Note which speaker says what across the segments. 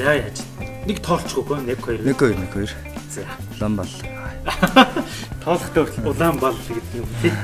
Speaker 1: За яаж. Нэг тоолчихгүй 1 2.
Speaker 2: 1 2 1 2.
Speaker 1: За.
Speaker 2: Улаан бал.
Speaker 1: Тоолохтой улаан бал гэдэг юм тий.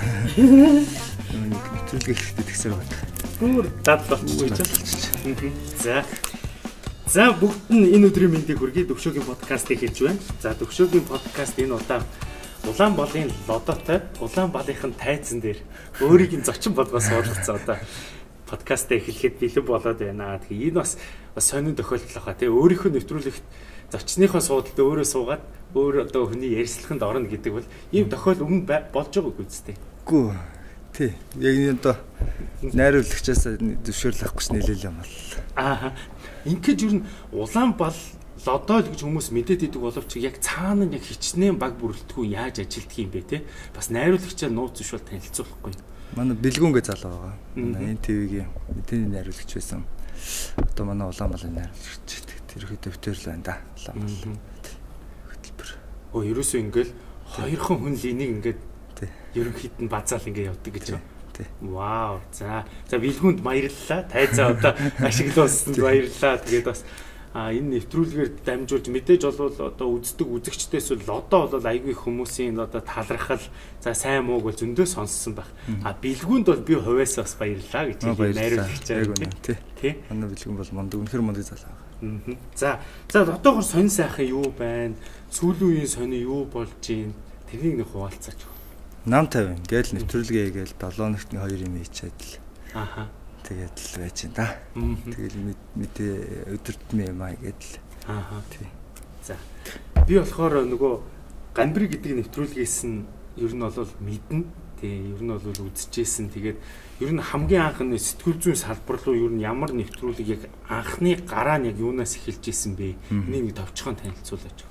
Speaker 2: Нэвтрүүлэг ихтэй тэгсэр байна.
Speaker 1: Бүр дад болчихгүй ч. За. За бүгд нь энэ өдрийн мэндийг хүргэе. Төвшөөгийн подкастыг хийж байна. За төвшөөгийн подкаст энэ удаа улаан балын лодотой улаан балынхын тайзан дээр өөрийг нь зочин болгоос суулгацсан одоо подкастаа эхлэхэд бэлэн болоод байна. Тэгээ энэ бас сонин тохиолдол байгаа тий. Өөрийнхөө нэвтрүүлэгт зочныхоо суудалд өөрөө суугаад өөр одоо хүний ярьслаханд орно гэдэг бол ийм тохиол өмнө болж байгаагүй үстэй.
Speaker 2: Үгүй тий. Яг энэ одоо найруулагчаас зөвшөөрөл авахгүйс нийлээл юм бол.
Speaker 1: Аа. Ингээд юу н улаан бал лодой гэж хүмүүс мэдээд идэг боловч яг цаана нь яг хичнээн баг бүрэлдэхүүн яаж ажилтдаг юм бэ те? Бас найруулагчаа нууц зөвшөөр танилцуулахгүй.
Speaker 2: Манай бэлгүүнгээ залуу байгаа. Манай энэ ТV-гийн мэдээний найруулагч байсан. Одоо манай улаан балын найруулагч тэр их төвтөрл байна да. Улаан бал. Хөтөлбөр.
Speaker 1: Оо ерөөсөө ингээл хоёрхан хүн л энийг ингээд ерөнхийд нь базаал ингээд явдаг гэж байна. Вау. За бэлгүүнд баярлалаа. Тайзаа одоо ашиглуулсанд баярлалаа. Тэгээд бас энэ нэвтрүүлгээр дамжуулж мэдээж болвол одоо үздэг үзэгчдээс бол одоо бол айгүй хүмүүсийн одоо талархал за сайн мууг бол зөндөө сонссон байх. Бэлгүүнд бол би хувьяасаа бас баярлалаа гэж найруулагч байгаа. Тий.
Speaker 2: Манай бэлгүүн бол мундаг үнэхэр мундаг залуу байгаа.
Speaker 1: За дотоогоор сонь сайхан юу байна? Сүүлийн үеийн сони юу болж байна? Тэрийг нэг хуваалцаач.
Speaker 2: Нам 50 гээл нэвтрүүлгээ гээл 7 өнөختний 2 юм хийчээд л.
Speaker 1: Аха.
Speaker 2: Тэгээд л байж байна да. Тэгэл мэдээ өдөртний юм аа гэдэл.
Speaker 1: Аха. Тий. За. Би болохоор нөгөө Ганбри гэдэг нэвтрүүлгээс нь ер нь бол мэднэ. Тий, ер нь бол үзчихсэн. Тэгээд ер нь хамгийн анх нь сэтгүүл зүйн салбар руу ер нь ямар нэвтрүүлэг яг анхны гараа нь яг юунаас эхэлж исэн бэ? Энийг нэг товчхон танилцуулаач.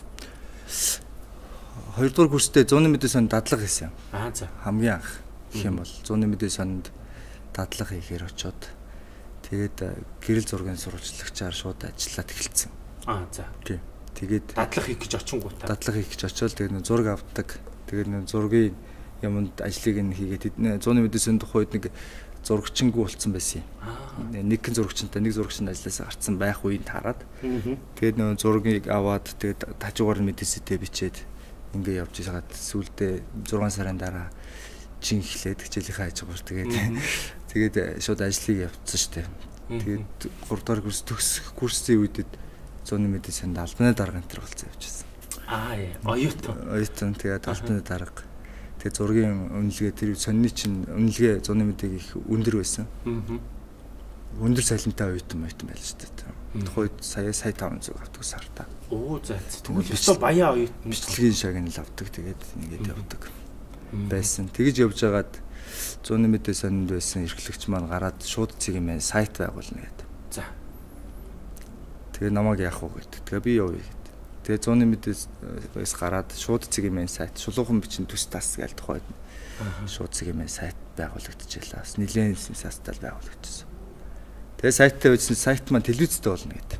Speaker 2: 2 дугаар курстэй 100-ны мэдээ сонд дадлага хийсэн.
Speaker 1: За.
Speaker 2: Хамгийн анх гэх юм бол 100-ны мэдээ сонд дадлага хийхээр очоод тэгээд гэрэл зургийн сурвалжлагчаар шууд ажиллаад эхэлсэн.
Speaker 1: За.
Speaker 2: Тий. Тэгээд
Speaker 1: дадлага хийх гэж очингуудаа.
Speaker 2: Дадлага хийх гэж очоод тэгээд нэг зураг авдаг. Тэгээд нэг зургийн юмд ажлыг нь хийгээд 100-ны мэдээ сонд тухайд нэг зурагчингүй болцсон байсан юм. Нэг зурагчтай нэг зурагчинд ажилласаа гарцсан байх үед хараад тэгээд нэг зургийг аваад тэгээд хажуугаар нь мэдээсээ бичээд ингээ явж байгаад сүүлдээ 6 сарын дараа чин эхлээд хичээлийнхаа хажуугаар тэгээд шууд ажлыг явуулсан штеп. Тэгээд 3 дахь курс төгсөх курсын үедэд 100-ны мэдээ сонд албаны дарга энэ болсон явжсэн. Оюутан тэгээд албаны дарга. Тэгээд зургийн үнэлгээ тэр сонины чинь үнэлгээ 100-ны мэдээг их өндөр байсан. Өндөр цалинтай оюутан байл шүү дээ. Тухайд сая 500 авдаг сартаа.
Speaker 1: За тэгвэл өстой баяа оюутан
Speaker 2: бичлэгийн шагнал авдаг. Тэгээд ингээд явдаг байсан. Тэгж явж байгаад 100-ны мэдээ сонд байсан эрхлэгч маань гараад шууд цэгийн маань сайт байгуулна гэдэг.
Speaker 1: За.
Speaker 2: Тэгээ намайг яах вэ гэдэг. Тэгээ би явъя гэдэг. Тэгээ 100-ны мэдээс гараад шууд цэгийн маань сайт шулуухан бичин төс тас гэж тухайд шууд цэгийн маань сайт байгуулагдчихлаа. Бас нэлээд састал байгуулагдчихсан. Тэгээ сайттай байсан сайт маань телевизтэй болно гэдэг.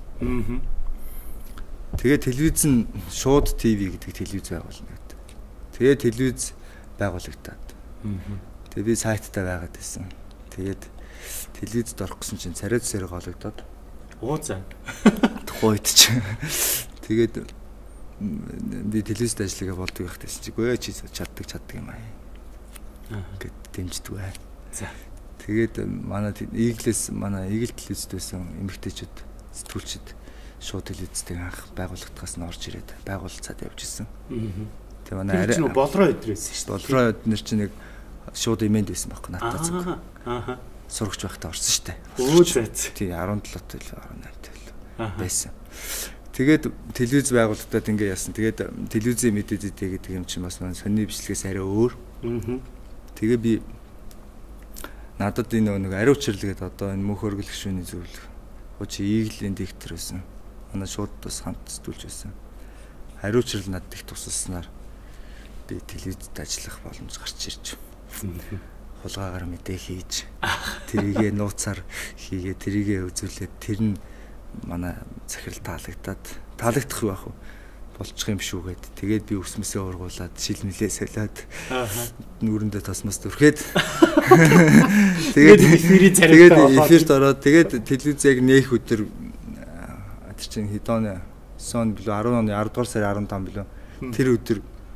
Speaker 2: Тэгээ телевиз нь шууд ТV гэдэг телевиз байгуулна гэдэг. Тэгээ телевиз байгуулагдаад. Тэгээ би сайттай байгаад байсан. Тэгээд телевизд орох гэсэн чинь царай зэрэг олгодоод.
Speaker 1: За.
Speaker 2: Тухайд чи. Тэгээд би телевизд ажиллагаа болдог байх гэсэн чи гоо чи чаддаг юм аа. Гэт дэмждэг бай.
Speaker 1: За.
Speaker 2: Тэгээд манай Игэл телевизд байсан эмэгтэйчүүд сэтгүүлчид шууд телевизтэй анх байгууллагатаас нь орж ирээд байгуулцаад явж исэн. Тэгээ манай
Speaker 1: арай болроо өдрөөсөн шүү дээ.
Speaker 2: Болроо өдөр чинь нэг шууд имэнд байсан байхгүй надад зүг. Сурагч байхдаа орсон шүү дээ. Тий 17 тэл 18 тэл байсан. Тэгээд телевиз байгууллагатад ингэ яасан. Тэгээд телевизийн мэдээдээ гэдэг юм чинь бас сонины бичлэгээс арай өөр. Тэгээ би надад энэ нэг ариу учирлгээд одоо энэ мөнх өргөл гишүүний зөвлөх. Чи Иглийн диктор байсан. Манай шууд бас хамт сэтгүүлж байсан. Ариу учирл надад их тусалснаар би телевизд ажиллах боломж гарч ирж. Хулгаагаар мэдээ хийж тэрийгэ нууцаар хийгээ тэрийгэ үзүүлээд тэр нь манай захирал таалагдах юу ах вэ? Болчих юм шүү гэд. Тэгээд би өсмөсөө ургуулад шилмэлээ солиод нүрэндээ тосмос дүрхээд тэгээд эфирийн царайтай болоод тэгээд эфирт ороод тэгээд телевиз яг нээх өдөр тэр чинь хэдэн сон билүү 10 оны 10 дугаар сарын 15 билүү. Тэр өдөр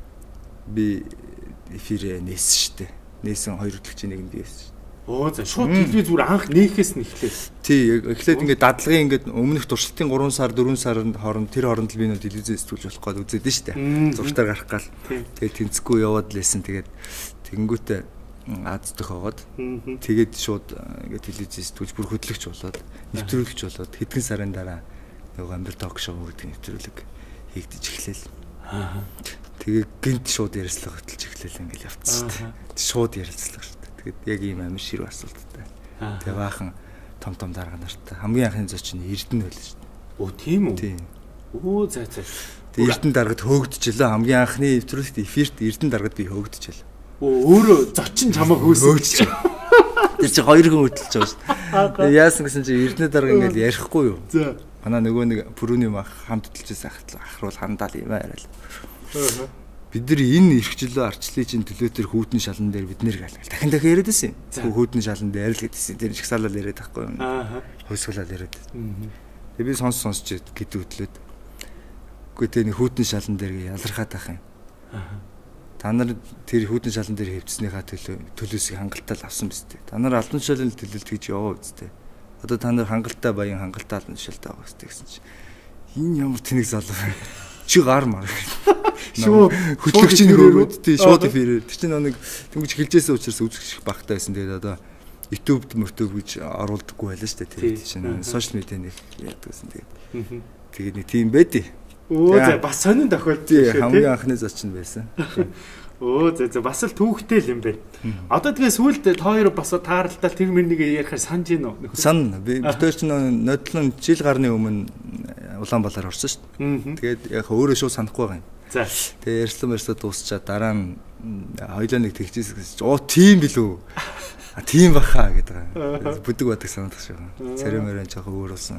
Speaker 2: би эфир нээсэн шүү дээ. Нээсэн 2 өдрөгчийн нэгэнд бийсэн.
Speaker 1: Оо за шууд телевиз зүгээр анх нээхээс нь эхлэв.
Speaker 2: Тий, эхлээд ингээд дадлагын ингээд өмнөх туршилтын 3 сар 4 сарын хооронд тэр хооронд л би нөө телевизээс сэтгүүлж болох гээд үзээд нь шүү дээ. Зургатаар гарах гал. Тэгээд тэнцэхгүй яваад лээсэн. Тэгээд тэнгүүтээ аздах байгаад тэгээд шууд ингээд телевизээс сэтгүүлж бүр хөтлөгч болоод нэвтрүүлэгч болоод хэдхэн сарын дараа нөгөө амбар ток шоу гэдэг нэвтрүүлэг хийгдэж эхлэв. Тэгээд гинт шууд ярилцлага хөтлж эхлэв ингээд явцсан шүү дээ. Шууд ярилцлага шүү дээ. Тэгээд яг ийм амир ширүү асуулттай. Тэгээ баахан том дарга нартай хамгийн анхны зочин Эрдэнэ байлаа шүү дээ.
Speaker 1: Оо тийм үү?
Speaker 2: Тийм.
Speaker 1: Оо за.
Speaker 2: Тэгээ Эрдэнэ даргад хөөгдөжлөө. Хамгийн анхны нэвтрүүлэгт эфирт Эрдэнэ даргад би хөөгдөжлөө.
Speaker 1: Өөрөө зочин чамаа хөөсөж.
Speaker 2: Тэр чинь 2 хүн хөдөлж байгаа шүү дээ. Яасан гэсэн чинь Эрдэнэ дарга ингээд ярихгүй юу? За. Манай нөгөө нэг пүрүүний мах хамт хөдөлжээс ахруул хандаал юм арай л. Бид нар энэ эрхчлөө арчлын чинь төлөө тэр хүүтэн шалан дээр бид нэр гал. Дахин яриад байсан юм. Хүүтэн шалан дээр л гэдсэн. Тэр жигсаалал яриад байхгүй юу? Хойсгуулаад яриад. Тэгээ би сонсож гэдэг хөдлөөд. Үгүй тэ нэг хүүтэн шалан дээр ялархаад байх юм. Та нар тэр хүүтэн шалан дээр хөвцснийхаа төлөөсийг хангалттай л авсан биз дээ. Та нар албан тушаалын төлөлт гэж яваа үстэй. Одоо та нар хангалттай баян хангалттай албан тушаалтай байгаа үстэй гэсэн чинь энэ ямар тэнэг залуу чи гар мар. Шууд хөтлөгчийн хөрөөд тий шууд эфирээр тэр чинь нэг тэнгуч хэлжээсэн учраас үзэгч багтаа байсан. Тэгээд одоо YouTube гэж оруулдаггүй байлаа шүү дээ. Тэр чинь сошиал медиа нэг яадаг гэсэн. Тэгээд нэг тийм байдیں۔
Speaker 1: Оо за бас сонин тохиолдсон
Speaker 2: шүү. Хамгийн анхны зочин байсан.
Speaker 1: Оо за бас л түүхтэй л юм байна. Одоо тэгээ сүүлд тоо хоёр бас тааралдаа тэр мөрнийг ярихаар санаж гин үү?
Speaker 2: Сан би тэр чинь нодлон жил гарны өмнө улаан балаар орсон шүү дээ. Тэгээд яг өөрөө шууд санахгүй байгаа юм. За. Тэгээ ярьслан дуусчаад дараа нь хоёлоо нэг тэгчихсэн гэсэн чинь оо тийм билүү. Тийм баха гэдэг. Бүдэг бадаг санагдах шүү. Царай мөрөн жоохон өөр болсон.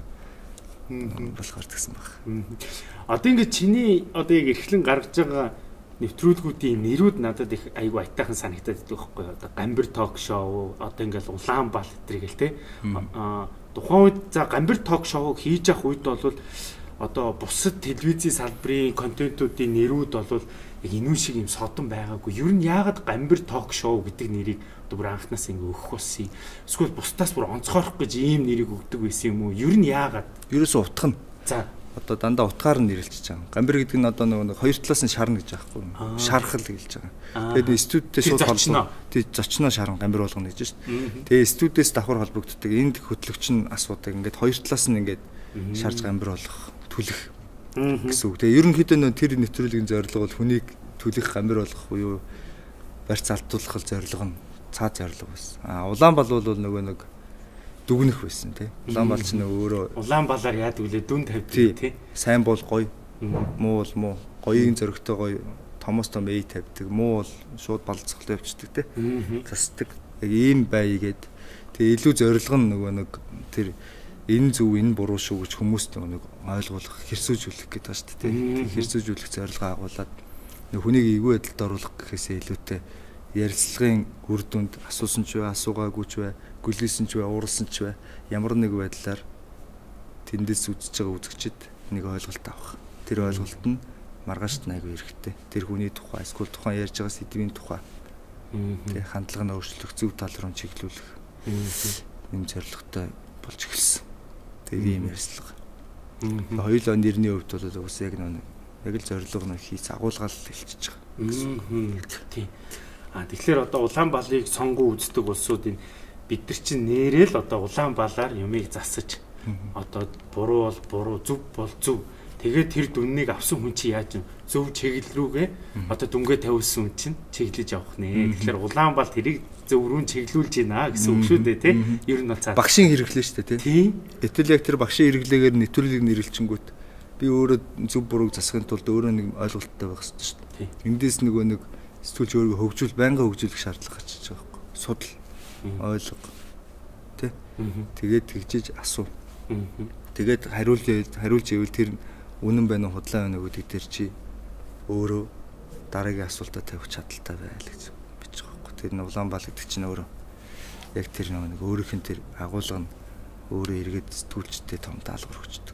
Speaker 2: Болохоор тэгсэн баг.
Speaker 1: Одоо ингээд чиний одоо яг эрхлэн гаргаж байгаа нэвтрүүлгүүдийн нэрүүд надад их айгүй айтайхан санагдаад байдаг байхгүй юу? Одоо гамбир ток шоу, одоо ингээд улаан бал гэтрийг л те. Тухайн үед за гамбир ток шоуг хийж явах үед бол одоо бусад телевизийн салбарын контентуудын нэрүүд бол яг инүүн шиг юм содон байгаагүй. Ер нь яагаад гамбир ток шоу гэдэг нэрийг одоо бүр анхнаас ингэ өгөх болсон юм? Эсвэл бусдаас бүр онцгойрох гэж ийм нэрийг өгдөг байсан юм уу? Ер нь яагаад?
Speaker 2: Ерөөсөө утгах нь.
Speaker 1: За
Speaker 2: одоо дандаа утгаар нь нэрлэлж байгаа. Гамбир гэдэг нь одоо нэг хоёр талаас нь шарна гэж аахгүй юу? Шархал гэж байгаа. Тэгээд студидтэй шууд холбоо. Тэгээд зочноо шаран гамбир болгоно гэж шүү дээ. Тэгээд студиэс давхар холбогддог. Энд хөтлөгч нь асуудаг. Ингээд хоёр талаас нь ингээд шарж гамбир болгох, түлэх гэсэн үг. Тэгээд ерөнхийдөө тэр нэвтрүүлгийн зорилго бол хүнийг түлэх гамбир болгох буюу барьц алдуулах зорилго нь цаад зорилго байсан. Улаан бал бол нөгөө нэг дүгнэх байсан тий. Улаан бал ч өөрөө
Speaker 1: улаан балаар яадаг үлээ дүн тавьдаг тий.
Speaker 2: Сайн бол гоё, муу бол муу. Гоёгийн зөрөгтэй гоё, томоос том эй тавьдаг. Муу бол шууд балцхал явчихдаг тий. Засдаг. Яг ийм байгээд тэгээ илүү зорилго нь нөгөө нэг тэр энэ зөв энэ буруу шүү гэж хүмүүст нэг ойлгуулах, хэрсүүжүүлэх гэдэг байна шүү дээ тий. Хэрсүүжүүлэх зорилгоо агуулад нэг хүнийг эвгүй байдалд оруулах гэхээсээ илүүтэй ярилцлагын үр дүнд асуусан ч бай, асуугаагүй ч бай, гүлээсэн ч бай, ууралсан ч бай, ямар нэг байдлаар тэндээс үзэж байгаа үзэгчд нэг ойлголт авах. Тэр ойлголт нь маргаашд айгүй хэрэгтэй. Тэр хүний тухай, эсвэл тухайн ярьж байгаа сэдвийн тухай тэг хандлага нь өөрчлөх, зөв тал руу чиглүүлэх юм зорилготой болж эхэлсэн. Тэгээ ийм ярьцлага. Хоёулаа нэрний хувьд бол бас яг нэг яг л зорилго нь хийц агуулгаал хэлчихэж байгаа.
Speaker 1: Тийм. Тэгэхээр одоо улаан балыг сонгон үздэг улсуудын бид нар чинь нэрэл одоо улаан балаар юмыг засаж одоо буруу бол буруу, зөв бол зөв. Тэгээд тэр дүннийг авсан хүн чинь яаж юм зөв чиглэл рүүгээ одоо дүнгээ тавьсан хүн чинь чиглэж явах нэ. Тэгэхээр улаан бал тэрийг зөв рүү чиглүүлж байна гэсэн үг шүү дээ тий. Ер нь бол цаа.
Speaker 2: Багшийн хэрэглээ шүү дээ тий. Гэтэл яг тэр багшийн хэрэглээгээр нэвтрүүлгийг нэрлэлчингүүт би өөрөө зөв бурууг засахын тулд өөрөө нэг ойлголттой байх хэрэгтэй шүү дээ. Эндээс нөгөө нэг сэтгүүлч өөрийгөө хөгжүүл, байнга хөгжүүлэх шаардлага гарчиж байгаа байхгүй. Судал, ойлго. Тэ? Тэгээд тэгжиж асуу. Тэгээд хариулж ивэл тэр үнэн байна уу, худлаа байна уу гэдэг дээр чи өөрөө дараагийн асуултаа тавих чадaltaй байл гэж бич байгаа байхгүй. Тэр нь улаан бал гэдэг чинь өөрөө яг тэр нэг өөрийнх нь тэр агуулга нь өөрөө эргээд сэтгүүлчтэй том даалгавар өгчдөг.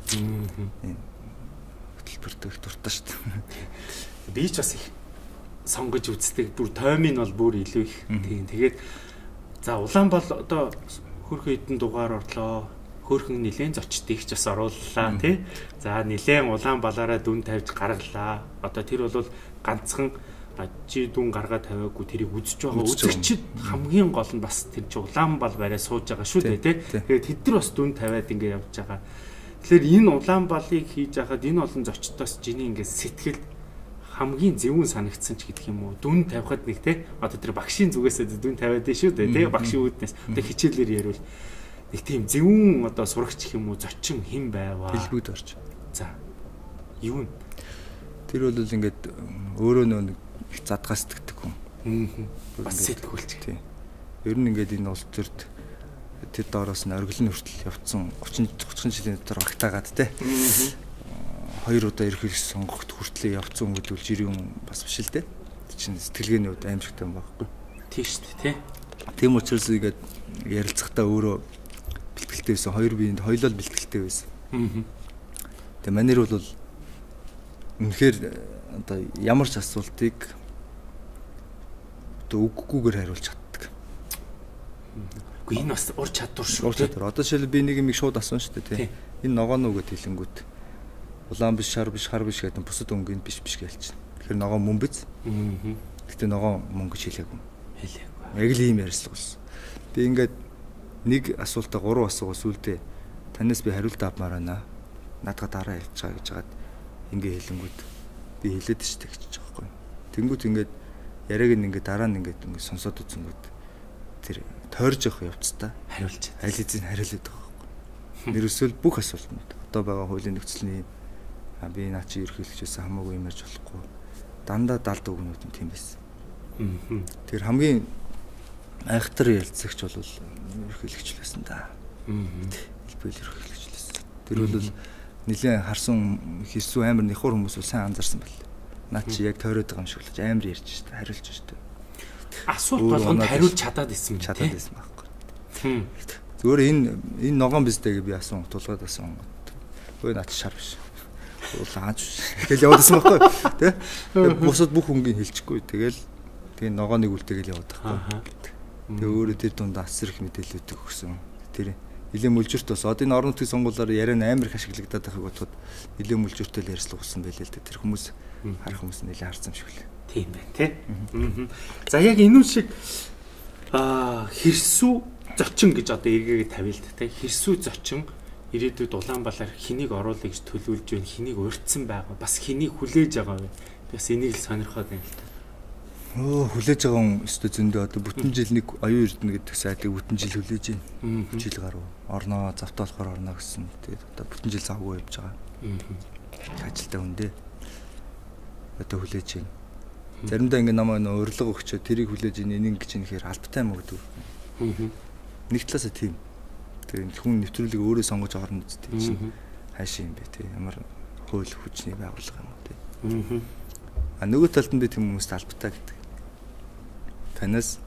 Speaker 2: Хөтөлбөртэй их дуртай шүү дээ.
Speaker 1: Би ч бас их сонгож үздэг. Бүр тоймын бол бүр илүү их. Тэгээд за улаан бол одоо хөрхөн хэдэн дугаар орлоо. Хөөрхөн нилээн зочдыг ч бас орууллаа тий. За нилээн улаан балаараа дүн тавьж гаргалаа. Одоо тэр бол ганцхан чи дүн гаргаа тавиагүй тэрийг үзэж байгаа үзэгчд хамгийн гол нь бас тэр чи улаан бал барай сууж байгаа шүү дээ тий. Тэгээд тэд нар бас дүн тавиад ингэ явж байгаа. Тэгэхээр энэ улаан балыг хийж байхад энэ олон зочдоос жиний ингэ сэтгэл хамгийн зөвүүн санагдсан ч гэдэг юм уу. Дүн тавихад нэг тий. Одоо тэр багшийн зүгээсээ дүн тавиад дээ шүү дээ тий. Багшийн үүднээс одоо хичээлээр ярил нэг тийм зөвүүн одоо сурагч юм уу зочин хэн байваа.
Speaker 2: Хэлбэгд орж.
Speaker 1: За. Юу вэ?
Speaker 2: Тэр бол ингээд өөрөө нэг задгаас сэтгэдэг хүн.
Speaker 1: Бас сэтгүүлч.
Speaker 2: Тийм. Ер нь ингээд энэ улс төрд тэд доороос нь оргилын хүртэл явцсан 30 жилийн дотор багтаагаад те. 2 удаа ерхийлж сонгогд хүртлээ явцсан хүмүүс жирийн бас биш л те. Чинь сэтгэлгээний хувьд аимшигтай юм байхгүй.
Speaker 1: Тийм шүү дээ те.
Speaker 2: Тийм учраас ингээд ярилцахтаа өөрөө бэлтгэлтэй байсан. Хоёр биеинд хоёулаа бэлтгэлтэй байсан. Тэгээ манер бол үнэхээр одоо ямар ч асуултыг одоо үггүйгээр хариулж чаддаг.
Speaker 1: Үгүй энэ бас ур чадвар шүү.
Speaker 2: Ур чадвар. Одоо жишээл би нэг юм шууд асуусан шүү дээ тий. Энэ ногоо нүг гэд хэлэнгүүт улаан биш, шар биш, хар биш гэдэг бусад өнгөнд биш гэлж байна. Тэгэхээр ногоо мөн биз? Гэтэ ногоо мөн гэж хэлээгүй. Яг л ийм ярьслаг болсон. Би ингээд нэг асуултаа 3 асуугаас үлдээ танаас би хариулт авмаар байна. Надад дараа хэлж байгаа гэж хагаад ингээ хэлэнгүүт би хэлээд штэ гэж байгаа байхгүй. Тэнгүүт ингээд яриаг ингээд дараа нь ингээд сонсоод үзэнгүүт тэр тойрж явах явцдаа
Speaker 1: хариулж
Speaker 2: аль эзэн хариулээд байгаа байхгүй. Нэрсэл бүх асуултанд одоо байгаа хуулийн нөхцөлний би наа чи ерхийлэгчээс хамаагүй юм ярьж болохгүй. Дандаа далд өгнүүд нь тийм байсан. Тэр хамгийн айхтар ялцагч бол ерхийлэгч байсан да. Хэлбэл ерхийлэгч байсан. Тэр бол нэлээд харсан хэрсүү амар нэхур хүмүүс сайн анзаарсан байл. Наа чи яг тойроод байгаа юм шиг л амар ярьж штэ хариулж штэ.
Speaker 1: Асуулт болгонд хариулж чадаад исэн
Speaker 2: байхгүй. Зүгээр энэ ногоон биздэ гэж би асуун тулгаад асуун. Хөөе наа чи шар биш. УЛААН гэж явуулсан байхгүй тий. Тэгээ бусад бүх хүнгийн хэлчихгүй. Тэгээ ногооныг үлдээгээл яваад байхгүй. Тэгээ өөрөө тэр дунд асар их мэдээлэлүүд өгсөн. Тэр нэлээд мүлжирт бас одоо энэ орон нутгийн сонгуулиар яриа амар их ашиглагдаад байхыг бодоход нэлээд мүлжиртэл ярьцлага болсон байлээ л дээ. Тэр хүмүүс харах хүмүүс нэлээд харсан юм шиг л.
Speaker 1: Тийм байна тий. За яг энэ шиг хэрсүү зочин гэж одоо эргээгээ тавил та тий. Хэрсүү зочин ирээдүйд улаан балаар хэнийг оруулах гэж төлөвлөж байна, хэнийг урьдсан байгаа, бас хэнийг хүлээж байгаа вэ? Бас энийг л сонирхоод байна л та.
Speaker 2: Хүлээж байгаа хүн өстө зөндөө одоо бүтэн жил нэг оюун эрдэнэ гэдэг сайтыг бүтэн жил хүлээж байна. Жил гаруй орноо завтаалахаар орноо гэсэн. Тэгээд одоо бүтэн жил завгүй явж байгаа. Ажилтаа үндэ. Одоо хүлээж байна. Заримдаа ингэ намаа нөө урилга өгчөө тэрийг хүлээж энийг гэж нэхэр албатай юм гэдэг. Нэг талаасаа тийм. Тэгээд хүн нэвтрүүлэг өөрөө сонгож орно гэдэг чинь хайшаа юм бэ те. Ямар хууль хүчний байгууллага юм уу те. Нөгөө талд нь би тийм хүмүүст албатай гэдэг. Танаас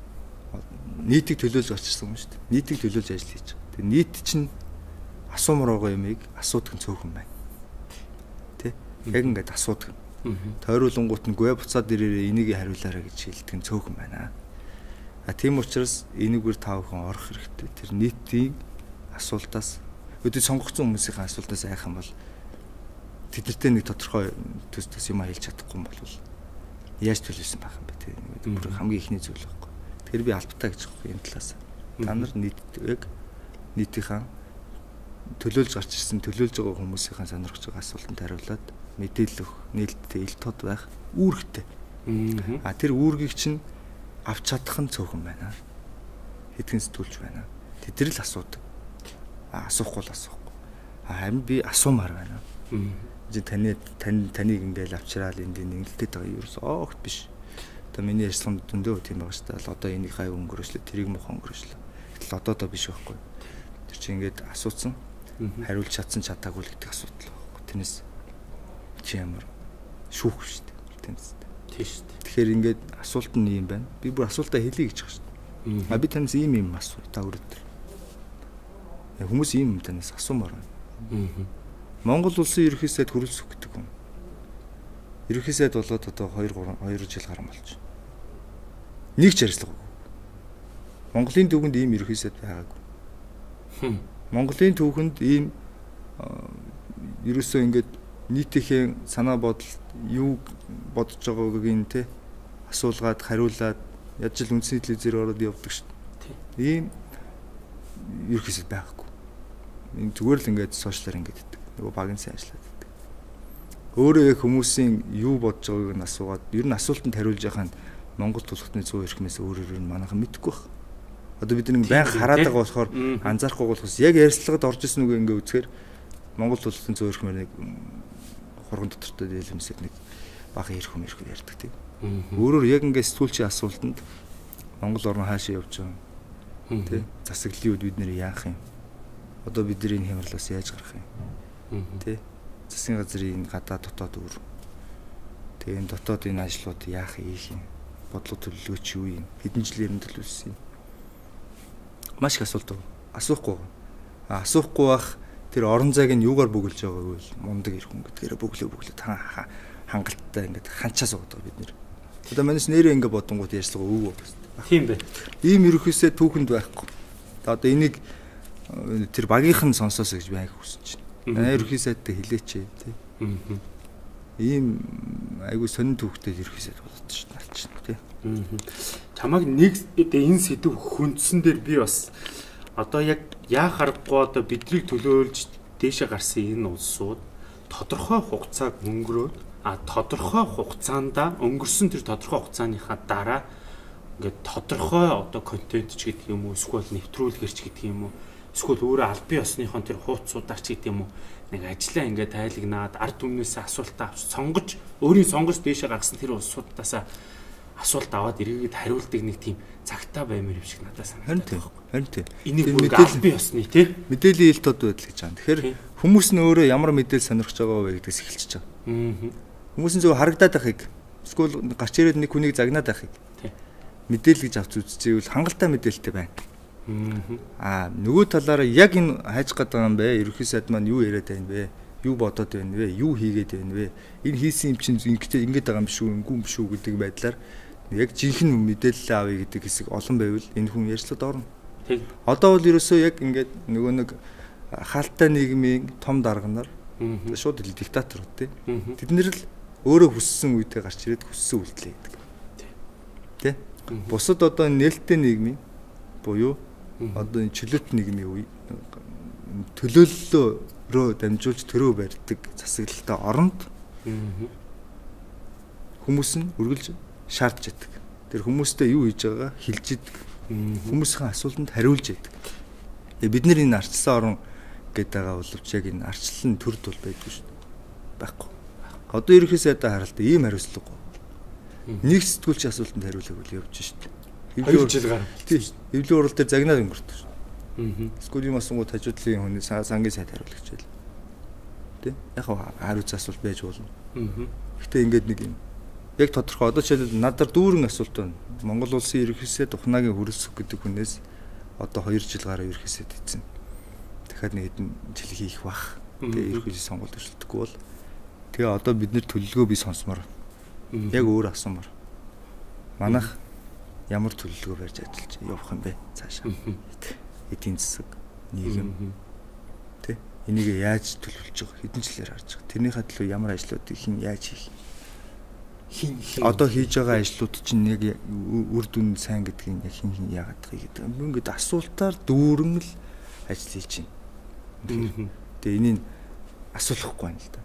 Speaker 2: нийтийг төлөөлж очсон юм шүү дээ. Нийтийг төлөөлж ажил хийж байгаа. Тэгээд нийт чинь асуумар байгаа юмыг асуудаг нь цөөхөн байна. Тэ? Яг ингээд асуудаг. Тойруулангуут нь гээ буцаад ирээрээ энийг хариулаарай гэж хэлдэг нь цөөхөн байна. Тийм учраас энийгээр таавхан орох хэрэгтэй. Тэр нийтийн асуултаас өдөө сонгогдсон хүмүүсийн асуултаас айхан бол тэдэртээ нэг тодорхой төс юм хэлж чадахгүй юм бол яаж төлөвлөсөн байх юм бэ те. Бүр хамгийн ихний зүйл байхгүй. Тэгэхээр би албатай гэж байгаа юм талаас. Та нар нийтийнхаа төлөөлж гарч ирсэн төлөөлж байгаа хүмүүсийн сонирхож байгаа асуултанд хариулаад мэдээлэл өгөх, нээлттэй ил тод байх үүрэгтэй. Тэр үүргийг чинь авч чадах нь цөөхөн байна. Хэдхэн сэтгүүлч байна. Тэд л асуудаг. Асуухгүй л асуухгүй. Харин би асуумаар байна. Таныг ингээл авчраал энд нэгэлдэт байгаа юу огт биш. Одоо миний ярьсан дөндөө тийм байгаа шүү дээ. Одоо энийг хай өнгөрөөшлөө, тэрийг мох өнгөрөөшлөө. Гэтэл одоо биш байхгүй. Тэр чинь ингээд асуусан, хариулж чадсан чадаагүй л гэдэг асуудал байхгүй. Тэрнээс чи ямар шүүх шүү дээ. Тэнцтэй.
Speaker 1: Тийм шүү дээ.
Speaker 2: Тэгэхээр ингээд асуулт нь юм байна. Би бүр асуултаа хэлье гэж байгаа шүү дээ. Би танаас ийм асуу та өрөөдөр. Хүмүүс ийм танаас асуумаар байна. Монгол улсын ерөнхий сайд хөрөлцөх гэдэг юм. Ерөнхий сайд болоод одоо 2 жил гарсан болж байна. Нэг ч ярилцлага. Монголын төвөнд ийм ерөнхий сайд байгаагүй. Монголын төвөнд ийм ерөөсөө ингээд нийтийнхээ санаа бодол юу бодож байгааг нь те асуулгаад хариулаад яаж л үндсний телевизээр ороод явдаг шүү дээ. Ийм ерөнхий сайд байгаагүй. Энэ зүгээр л ингээд сошиалар ингээд гэдэг. Нөгөө багийн сайн ажиллаад байдаг. Өөрөө яг хүмүүсийн юу бодож байгааг нь асуугаад ер нь асуултанд хариулж яхаа Монгол тулхтны 100 эрхмээс өөрөөр нь манайхан мэдэхгүй байна. Одоо бид нэг байнга хараад байгаа болохоор анзаарахгүй болохос яг ярьцлагад орж исэн үг ингээ үзэхээр Монгол тулхтны 100 эрхмээр нэг хурган дотортой дээлэмсэд нэг бага эрх ярьдаг тийм. Өөрөөр яг ингээ сэтгүүлчийн асуултанд Монгол орн хаашаа явж байгаа тийм. Засаглалын үед бид нэр яах юм? Одоо бидний хямралаас яаж гарах юм? Тийм. Засгийн газрын гадаа дотоод өөр. Тэгээд дотоодын ажлууд яах юм? Бодлого төлөвлөгөөч юу юм? Хэдэн жилээр нь төлөвлөсөн юм? Маш их асуулт байна. Асуухгүй. Асуухгүй бах тэр орон зайг нь юугаар бүгэлж байгааг бол мундаг ирэх хүн гэдгээрээ бүглээ хангалттай ингээд ханчаа суугаад байгаа бид нэр. Одоо манайс нэрээ ингээд бодонгууд ярьцлага өвөө байна.
Speaker 1: Тийм бай.
Speaker 2: Ийм ерөөхөөсөө түүхэнд байхгүй. Одоо энийг тэр багийнхан сонсоос гэж байг хүсэж байна. Ерөөхий сайдтай хэлээч тий. Ийм айгу сонин түүхтэй ерөөхий сайд болоод шүү дээ.
Speaker 1: Чамайг нэг энэ сэдв хүндсэн дээр би бас одоо яг яах аргагүй одоо бидрийг төлөөлж дээшээ гарсан энэ улсууд тодорхой хугацааг өнгөрөөд тодорхой хугацаанд өнгөрсөн тэр тодорхой хугацааныхаа дараа ингээд тодорхой одоо контент ч гэдэг юм уу эсвэл нэвтрүүлгэрч гэдэг юм уу эсвэл өөрөө албан ёсныхон тэр хуудасуудаар ч гэдэг юм уу нэг ажлаа ингээд тайлагнаад ард түмнээс асуултаа авч сонгож өөрийн сонгож дээшээ гаргасан тэр улсуудаасаа асуулт аваад эргээд хариулдаг нэг тийм цагтаа баймир юм шиг надад санагдав.
Speaker 2: Харин тийм.
Speaker 1: Энийг бүр албан ёсны тий.
Speaker 2: Мэдээллийн ил тод байдал гэж байна. Тэгэхээр хүмүүс нь өөрөө ямар мэдээлэл сонирхож байгаа вэ гэдгээс эхэлчихэж байгаа. Хүмүүс нь зөв харагдаад байхыг эсвэл гарч ирээд нэг хүнийг загнаад байхыг мэдээлэл гэж авч үзчихвэл хангалттай мэдээлэлтэй байна. Нөгөө талаараа яг энэ хайж гад байгаа юм бэ? Ерөнхий сайд маань юу яриад байна вэ? Юу бодоод байна вэ? Юу хийгээд байна вэ? Энэ хийсэн юм чинь ингэж байгаа юм шүү, ингэв юм шүү гэдэг байдлаар яг жинхэнэ мэдээлэл авъя гэдэг хэсэг олон байвал энэ хүн ярьцлаад орно. Одоо бол ерөөсөө яг ингээд нөгөө нэг хаалттай нийгмийн том дарга нар шууд диктаторууд тийм. Тэд нэр л өөрөө хүссэн үедээ гарч ирээд хүссэн үйлдэл хийдэг. Тэ? Бусад одоо нээлттэй нийгмийн буюу одоо чөлөөт нийгмийн үе төлөөллөөрөө дамжуулж төрөө барьдаг засаглалтай оронд хүмүүс нь үргэлж шаардж яддаг. Тэр хүмүүстэй юу хийж байгаагаа хэлж идэг. Хүмүүсийн асуултанд хариулж идэг. Бид нар энэ арчилсан орон гэдэг байгаа боловч яг энэ арчлалын төрд бол байдгүй шүү дээ. Байхгүй. Одоо ерөнхий сайдаа харалт ийм хариуцлагагүй. Нэг сэтгүүлч асуултанд хариулаагүй явж шүү дээ.
Speaker 1: 2 жил гарав.
Speaker 2: Тийм. Эвлэн урал дээр загнаад өнгөрдөг шүү дээ. Скулийн масангууд хажуудлын хүний сангийн сайд хариулагч байл. Тэ? Яг хариуц асуулт байж болно. Гэтэ ингээд нэг юм яг тодорхой одоо жишээлбэл надад дүүрэн асуулт байна. Монгол улсын ерөнхий сайд ухнаагийн хөрөлсөх гэдэг хүнээс одоо 2 жил гараа ерөнхий сайд эзэн. Дахиад нэг хэдэн жил хийх бах. Тэгээ ерөнхий сонгуульд өршөлдөхгүй бол тэгээ одоо бид нэр төлөлгөө би сонсомоор. Яг өөр асуумаар. Манайх ямар төлөлгөө барьж ажиллаж явах юм бэ цаашаа. Эдийн засаг, нийгэм тэ энийг яаж төлөвлөж байгаа хэдэн жилээр харж байгаа. Тэрнийхээ төлөө ямар ажлуудыг хэн яаж хийх одоо хийж байгаа ажлууд чинь яг үр дүн сайн гэдгийг яг хин яагаад гэдэг юм. Ингээд асуултаар дүүрэн л ажил хийж байна. Тэгээ энийг асуулахгүй байна л да.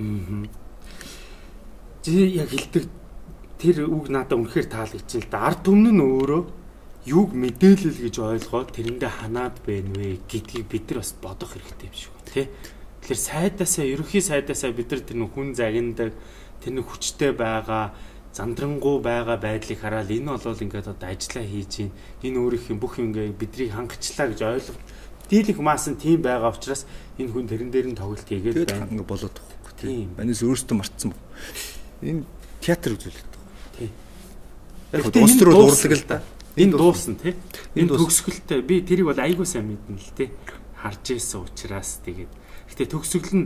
Speaker 2: Чи
Speaker 1: яг хэлдэг тэр үг надад үнэхээр таалагдчихэ л да. Ард түмэн нь өөрөө юуг мэдээлэл гэж ойлгоод тэрэндээ ханаад байна вэ гэдгийг бид нар бас бодох хэрэгтэй юм шиг байна тий. Тэгэхээр сайдаасаа ерөнхий сайдаасаа бид нар тэр хүн загиндаг тэр нэг хүчтэй байгаа зандрангуй байгаа байдлыг хараад энэ бол ингээд одоо ажиллаа хийж энэ өөрийнх бүх юм ингээд бидрийг хангацлаа гэж ойлгох дийлэх маас нь тийм байгаа учраас энэ хүн тэрэн дээр нь тоглолт хийгээд байна. Ингээд болоод байгаа юм тийм. Манайс өөрсдөө мартсан баг. Энэ театр үзүүлээд байгаа. Тийм. Яг улс төр бол урлаг л да. Энэ дуусна тий. Энэ төгсгөлтэй би тэрийг бол айгүй сайн мэднэ л тий. Харж ийсэн учраас тэгээд гэтээ төгсгөл нь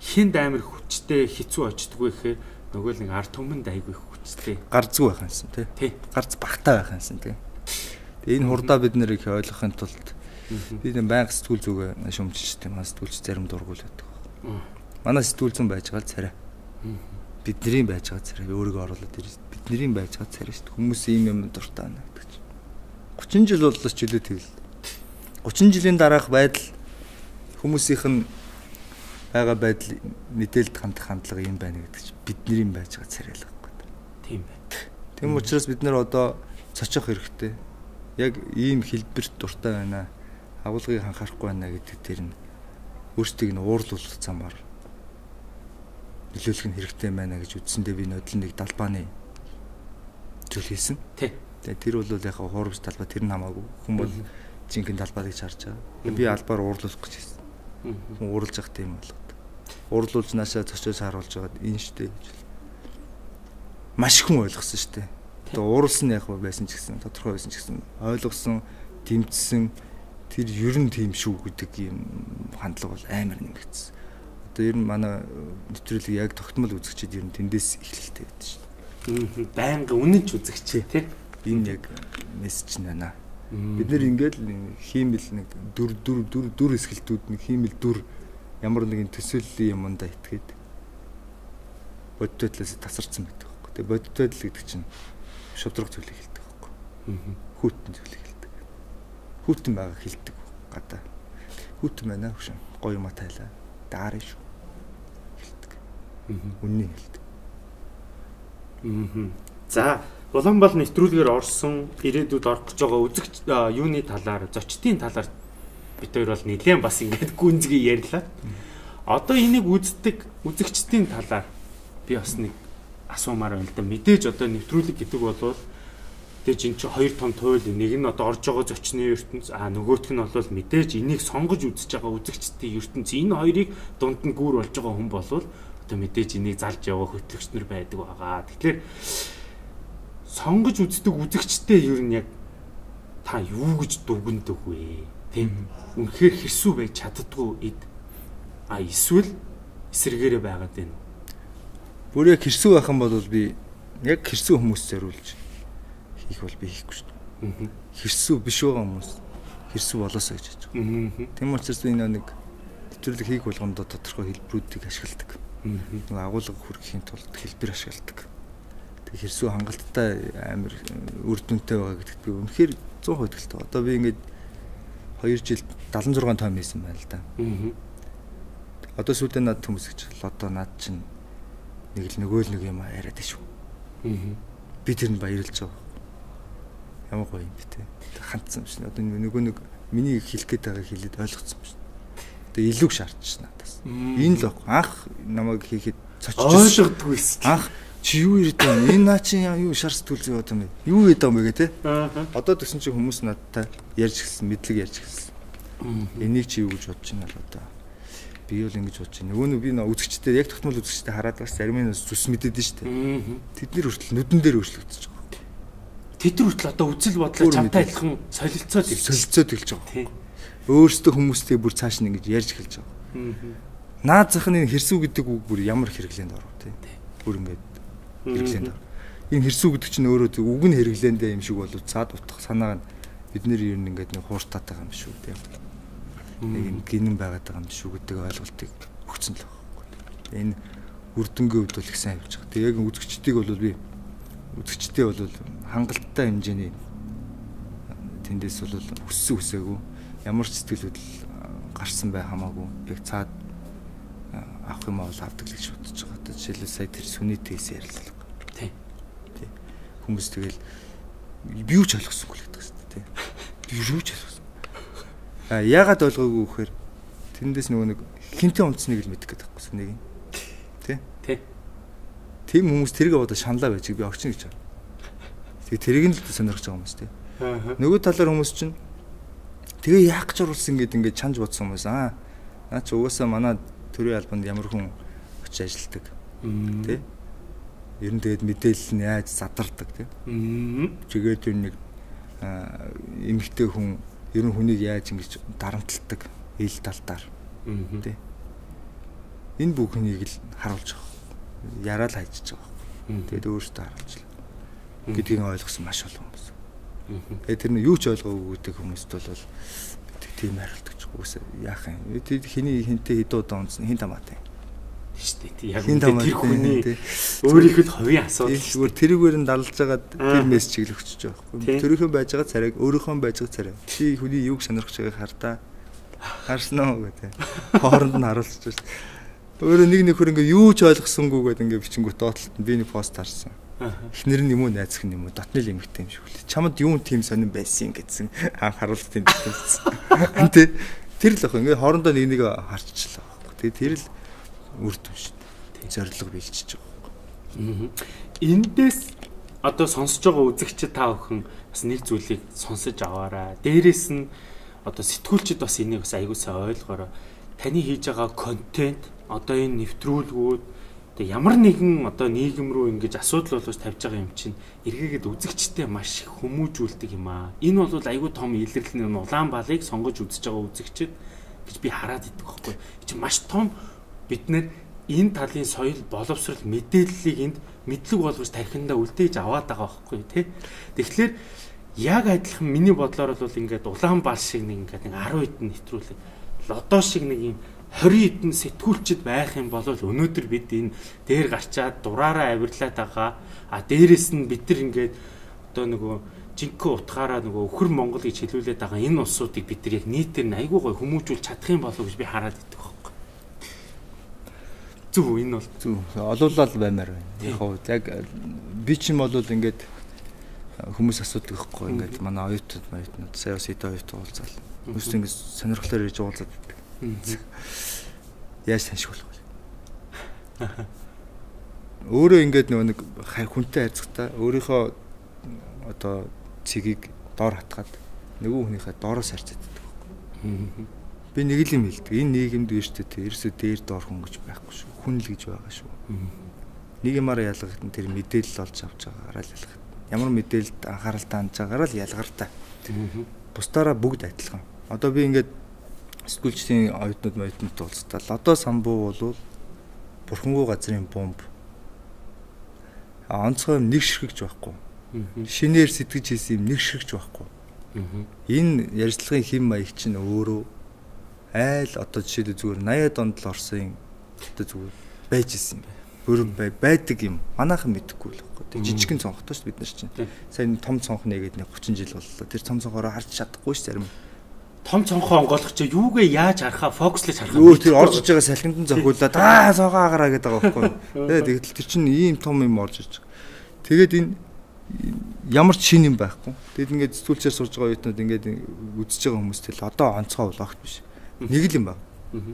Speaker 1: хинд амир хүчтэй хэцүү очдгоо гэхээр нөгөө л нэг ард түмэнд айгүй хүчтэй.
Speaker 2: Гарцгүй байх юмсан тий. Гарц багтаа байх юмсан тий. Тэгээ энэ хурдаа бид нэр их ойлгохын тулд бид байнга сэтгүүл зүгээ шүмжилж тийм сэтгүүлч зарим дургуулдаг. Манай сэтгүүл зүүн байж байгаа царай. Бидний байж байгаа царай өөрийгөө оруулаад ирсэн. Бидний байж байгаа царай шүү дээ. Хүмүүс ийм юм дуртай байна гэдэг чинь. 30 жил боллоо ч үлээ тэгэл. 30 жилийн дараах байдал хүмүүсийнх нь байгаа байдал мэдээлэлд хандах хандлага юм байна гэдэг чинь бидний байж байгаа царай л байхгүй.
Speaker 1: Тийм байна.
Speaker 2: Тийм учраас бид нэр одоо цочих хэрэгтэй. Яг ийм хэлбэрт дуртай байна. Агуулгыг анхаарахгүй байна гэдэг дээр нь өөрсдийг нь уурлуулах замаар нөлөөлөх нь хэрэгтэй байна гэж үзсэндээ би нодлон нэг далбааны зүйл хийсэн.
Speaker 1: Тий.
Speaker 2: Тэгээ тэр бол яг хуурамч талбай тэр нь хамаагүй. Хүн бол жинхэнэ талбайг харж байгаа. Би албаар уурлуулах гэж хэлсэн. Хүн уурлж явах тийм болгоод. Уурлуулж наашаа цочоос харуулж байгаад энэ штэ гэж. Маш хүн ойлгосон штэ. Одоо уурлсан яг байсан ч гэсэн тодорхой байсан ч гэсэн ойлгосон, тэмцсэн тэр ер нь тийм шүү гэдэг юм хандлага бол амар нэмэгдсэн. Одоо ер нь манай нэвтрүүлэг яг тогтмол үзэгчид ер нь тэндээс эхлэлтэй байдаг шүү.
Speaker 1: Байнга үнэнч үзэгчээ тий.
Speaker 2: Энэ яг мессеж байна. Бид нэр ингээд хиймэл нэг дүр эсгэлтүүд нэг хиймэл дүр ямар нэгэн төсөөллийн юмдаа итгээд бодтойдлоос тасарсан байдаг байхгүй. Тэгээ бодтойдл гэдэг чинь шудраг зүйлийг хэлдэг байхгүй. Хүүтэн зүйлийг хэлдэг. Хүүтэн байгаа хэлдэг гадаа. Хүүтэн байна хөшин. Гоё юм тайлаа. Даарай шүү. Хэлдэг. Үнний хэлдэг.
Speaker 1: За Улаан бал нэвтрүүлгээр орсон ирээдүйд орох гэж байгаа үзэгч юуны талаар зочдын талаар бид хоёр бол нэлээд бас ингэж гүнзгий ярьлаа. Одоо энийг үздэг үзэгчдийн талаар би бас нэг асуумаар байна л да. Мэдээж одоо нэвтрүүлэг гэдэг бол тэгэж эн чинь хоёр том туйл нэг нь одоо орж байгаа зочны ертөнц нөгөөх нь бол мэдээж энийг сонгож үзэж байгаа үзэгчдийн ертөнц энэ хоёрыг дунд нь гүүр болж байгаа хүн болвол одоо мэдээж энийг залж яваа хөтлөгч нар байдаг байгаа. Тэгэхээр сонгож үздэг үзэгчтэй ер нь яг та юу гэж дүгнэдэг вэ? Тийм. Үнэхээр хэрсүү байж чаддгүй эд. Эсвэл эсрэгээрээ байгаад байна уу?
Speaker 2: Бүр яг хэрсүү байх юм бол би яг хэрсүү хүмүүс зориулж хийх бол би хийхгүй шүү дээ. Хэрсүү биш байгаа хүмүүс хэрсүү болоосоо гэж хэлж байгаа. Тийм учраас би нэг нэвтрүүлэг хийх болгондоо тодорхой хэлбэрүүдийг ашигладаг. Нэг агуулга хүргэхийн тулд хэлбэр ашигладаг. Хэрсүү хангалттай амар үр дүнтэй байгаа гэдэгт би үнэхээр 100% итгэлтэй. Одоо би ингээд 2 жилд 76 том хийсэн байна л да. Одоо сүүлдээ над хүмүүс гэж одоо над чинь нэг л нөгөө нэг юм яриад шүү. Би тэр нь баярлж байгаа. Ямар гоё юм бэ те. Хандсан юм шин. Одоо нөгөө нэг миний хэлэх гээд байгааг хэлээд ойлгоцсон юм шин. Одоо илүү шаардчихна надаас. Энэ л анх намайг хийхэд цочж
Speaker 1: ойлгодгүйс.
Speaker 2: Анх чи юу ирээд байна? Энэ наа чи юу шар сэтгүүл зүй одоо юм бэ? Юу гээд байгаа юм бэ гэ те? Одоо төсөн чи хүмүүс надтай ярьж эхэлсэн, мэдлэг ярьж эхэлсэн. Энийг чи юу гэж бодож байна л одоо. Би бол ингэж бодож байна. Нөгөө нь би үзэгчтэй яг тогтмол үзэгчтэй хараад бас зарим нь зүс мэдээд нь штэ. Тэдний хүртэл нүдэн дээр өөрчлөгдөж байгаа.
Speaker 1: Тэд нар хүртэл одоо үзэл бодлоо чамтай адилхан солилцоод
Speaker 2: эхэлж байгаа. Өөрсдөө хүмүүстэй бүр цааш нь ингэж ярьж эхэлж байгаа. Наад зах нь хэрсүү гэдэг үг бүр ямар хэрэглээнд оров те. Бүр ингэж хэрэглээнд оров. Энэ хэрсүү гэдэг чинь өөрөө үг нь хэрэглээндээ юм шиг болов цаад утах санааг нь бид нэр ер нь ингэж нэг хууртаад байгаа юм шүү те. Нэг юм гинэн байгаад байгаа юм шүү гэдэг ойлголтыг өгсөн л байна. Энэ үрдэнгийн хувьд бол их сайн явж байгаа. Тэгээ яг үзэгчдийг бол би үзэгчтэй бол хангалттай хэмжээний тэндээс бол өссөн үсээгүй ямар ч сэтгэл хөдлөл гарсан бай хамаагүй яг цаад авах юм бол авдаг л гэж бодож байгаа. Одоо жишээлбэл сая тэр сүнэтээс ярилцлаа. Тий. Хүмүүс тэгэл би юу ч ойлгосонгүй л гэдэг хэвчээ тий. Би юу ч ойлгосон. Яагаад ойлгоогүй гэхээр тэндээс нөгөө нэг хинтээ унтсныг л мэдэх гэдэг байхгүй нэг юм. Тий.
Speaker 1: Тий.
Speaker 2: Тим хүмүүс тэрийг одоо шаналаа байж би огч гэж байна. Тэгээ тэрийг нь л сонирхож байгаа хүмүүс тий. Нөгөө талаар хүмүүс чинь тэгээ яах гэж оруулсан ингээд чанж бодсон хүмүүс наа чи угаасаа манай төрийн албанд ямар хүн очиж ажилладаг тий. Ер нь тэгээд мэдээлэл нь яаж задардаг тий. Чигээд нэг эмэгтэй хүн ер нь хүнийг яаж ингэж дарамталдаг ил талдаар тий. Энэ бүхнийг л харуулж байгаа. Яриад хайчиж байгаа. Тэгээд өөртөө харуулж гэдгийг ойлгосон маш олон хүмүүс. Тэгээд тэр нь юу ч ойлгоогүй гэдэг хүмүүст бол тийм хариулдаг ч үгүйс яах юм. Хиний хинтээ хэд удаа унтсан хин тамаатай.
Speaker 1: Шүү дээ. Яг тэр хүний өөрийнх нь хувийн асуудал.
Speaker 2: Зүгээр тэрүүгээр нь далж байгаад тэр мессеж чиглэгчж байгаа байхгүй. Тэрийнхөө байж байгаа царайг өөрийнхөө байж байгаа царай. Чи хүний юуг сонирхож байгааг хардаа. Харснаа гэдэг. Хооронд нь харуулж байна. Өөрөө нэг хөр ингээ юу ч ойлгосонгүйгээд ингээ бичингүүт доотлолт нь би нэг пост харсан. Эхнэр нь юм уу найзах нь юм уу дотны л эмэгтэй юм шиг үлээ. Чамд юу тийм сонирн байсан гэсэн анх харуултын дэтэлсэн. Тэ тэр л ах ингээ хоорондоо нэг харчихлаа. Тэгээ тэр л үр дүн шүү дээ. Зорилго биелчихэж байгаа.
Speaker 1: Эндээс одоо сонсож байгаа үзэгчид та бүхэн бас нэг зүйлийг сонсож аваарай. Дээрээс нь одоо сэтгүүлчид бас энийг бас аягүй сайн ойлгоорой. Таны хийж байгаа контент одоо энэ нэвтрүүлгүүд тэгээ ямар нэгэн одоо нийгэм рүү ингэж асуудал болгож тавьж байгаа юм чинь эргээгээд үзэгчтэй маш их хүмүүжүүлдэг юм аа. Энэ бол аягүй том илэрлэл нь улаан балыг сонгож үзэж байгаа үзэгчид гэж би хараад идэх байхгүй. Чи маш том бид нэр энэ талын соёл боловсрал мэдээллийг энд мэдлэг болгож тархиндаа үлдээж аваад байгаа байхгүй тий. Тэгэхээр яг адилхан миний бодлоор бол ингээд улаан бал шиг нэг ингээд 10 хэдэн нэвтрүүлэг лодо шиг нэг юм 20 хэдэн сэтгүүлчд байх юм бол өнөөдөр бид энэ дээр гарчаад дураараа авирлаад байгаа. А дээрэс нь бид нар ингээд одоо нөгөө жинхэнэ утгаараа нөгөө өхөр Монгол гэж хэлүүлээд байгаа энэ улсуудыг бид нар яг нийтээр нь айгүй гой хүмүүжүүлж чадах юм болов уу гэж би хараад идэх байхгүй. Зүг энэ бол
Speaker 2: зүг олуулаад баймаар байна. Яг би ч юм бол ингээд хүмүүс асуудаг байхгүй ингээд манай оюутнууд сая бас хэдэн оюутан уулзаал. Хүмүүс ингээд сонирхолоор ирж уулзаад байдаг. Яаж таньшуулах вэ? Өөрөө ингээд нэг хүнтэй хайцгатаа өөрийнхөө одоо цэгийг доор хатгаад нөгөө хүнийхээ доороос харьцаад байдаг байхгүй. Би нэг л юм хэлдэг. Энэ нийгэмд биш үү? Ерөөсөө дээр доор хүн гэж байхгүй шүү. Хүн л гэж байгаа шүү. Нэг юмараа ялгахад нь тэр мэдээлэл олж авч байгаагаараа л ялгах. Ямар мэдээлэлд анхаарал таанж байгаараа л ялгартай. Бусдаараа бүгд адилхан. Одоо би ингээд сэтгүүлчдийн оюутнууд уулзтал. Одоо самбуу бол бурхангүй газрын бомб. Онцгой нэг ширхэгж байхгүй. Шинээр сэтгэж хийсэн юм нэг ширхэж байхгүй. Энэ ярьцлагын хэм маяг чинь өөрөө айл одоо жишээлбэл зүгээр 80-аад онд л орсон одоо зүгээр байж исэн юм. Бүрэн байдаг юм. Манайхан мэдэхгүй л байхгүй. Жижигхэн цонхтой шүү бид нар чинь. Сайн том цонх нэгээд нэг 30 жил боллоо. Тэр том цонхороо харж чадахгүй ш зарим.
Speaker 1: Том цонхоо онгойлгох чи юугээ яаж харахаа фокуслж харах
Speaker 2: юм. Тэр орж иж байгаа салхинд нь зохиулаад цонхоо агараа гэдэг байгаа байхгүй. Тэгээд тэр чинь ийм том юм орж иж. Тэгээд энэ ямар ч шин юм байхгүй. Тэгэд ингээд сэтгүүлчээр сурж байгаа оюутнууд ингээд үзэж байгаа хүмүүстэй л одоо онцгой влогт биш. Нэг л юм байна.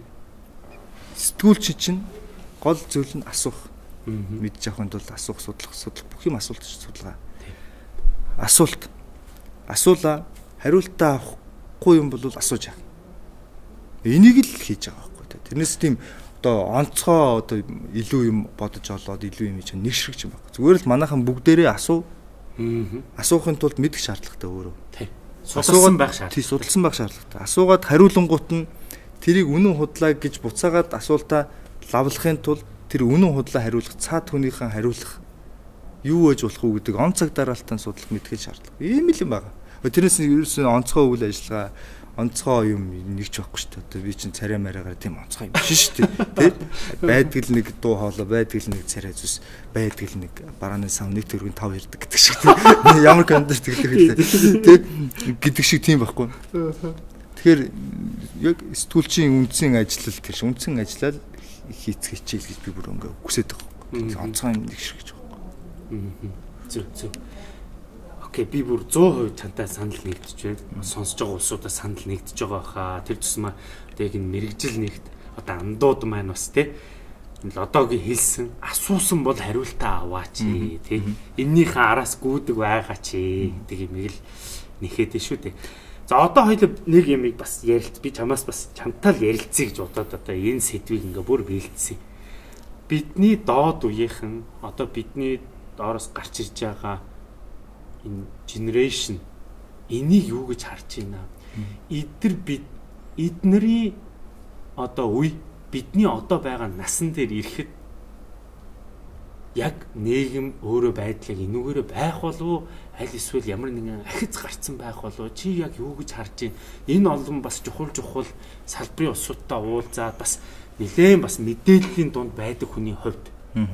Speaker 2: Сэтгүүлч чинь гол зүйл нь асуух. Мэдж явахын тулд асуух, судлах бүх юм асуулт судалгаа. Асуулт. Асуулаа хариултаа авахгүй юм бол асууж яах. Энийг л хийж байгаа байхгүй. Тэрнээс тийм одоо онцгой одоо илүү юм бодож олоод илүү юм чинь нэг шиг юм байна. Зүгээр л манайхан бүгдээрээ асуу. Асуухын тулд мэдэх шаардлагатай өөрөө.
Speaker 1: Тий. Судалсан байх шаардлагатай.
Speaker 2: Тий, судалсан байх шаардлагатай. Асуугаад хариулангуут нь тэрийг үнэн худлаа гэж буцаагаад асуултаа лавлахын тулд тэр үнэн худлаа хариулах цаад хүнийхэн хариулах юу ээж болох уу гэдэг он цаг дараалтан судлах мэдхэл шаардлага. Ийм л юм байна. Тэрнээс ерөөсөн онцгой үйл ажиллагаа онцгой юм нэгч байхгүй шүү дээ. Одоо би чинь царай мараагаар тийм онцгой юм биш шүү дээ. Тэ? Байдаг л нэг дуу хоолой, байдаг л нэг царай зүс, байдаг л нэг барааны сав нэг төгрөгийн 5 ярддаг гэдэг шиг. Ямар контент гэдэг хэлээ. Тэ? Гэдэг шиг тийм байхгүй. Тэгэхээр яг сэтгүүлчийн үндсэн ажиллал тэр шиг үндсэн ажиллал хийцгээ хичээл гэж би бүр ингээ хүсэж байгаа. Онцгой юм нэг шиг гэж байгаа.
Speaker 1: Зүг. Окей, би бүр 100% чантай санал нэгдэж байна. Сонсож байгаа улсуудаа санал нэгдэж байгаа хаа. Тэр тусмаа яг энэ мэрэгжил нэгт одоо андууд маань бас тий лодогийн хэлсэн асуусан бол хариултаа аваач тий. Эннийхэн араас гүйдэг байгаач гэдэг юм л нэхэд шүү дээ. За одоо хоёул нэг юмыг бас ярилт би чамаас бас чамтай л ярилцъя гэж бодоод одоо энэ сэдвийг ингээ бүр бэлдсэн. Бидний доод үеийнхэн одоо бидний доороос гарч ирж байгаа энэ generation энийг юу гэж харж байна? Эдгээр эднэрийн одоо үе бидний одоо байгаа насан дээр ирэхэд яг нийгэм өөрөө байдлыг энүүгээрээ байх болов аль эсвэл ямар нэгэн ахиц гарцсан байх болов чи яг юу гэж харж байна? Энэ олон бас чухал салбарын усуудтай уулзаад бас нэлээд бас мэдээллийн дунд байдаг хүний хувьд.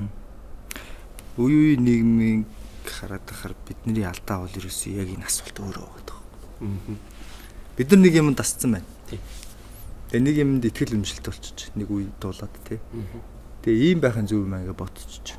Speaker 2: Үе нийгмийн хараад хахаар бидний алдаа бол ерөөсөө яг энэ асуулт өөрөө байгаа. Бид нар нэг юмд тасцсан байна. Тэгээ нэг юмд итгэл үнэмшилт болчих. Нэг үе дуулаад тий. Тэгээ ийм байхын зөв юм аа гэж бодчих.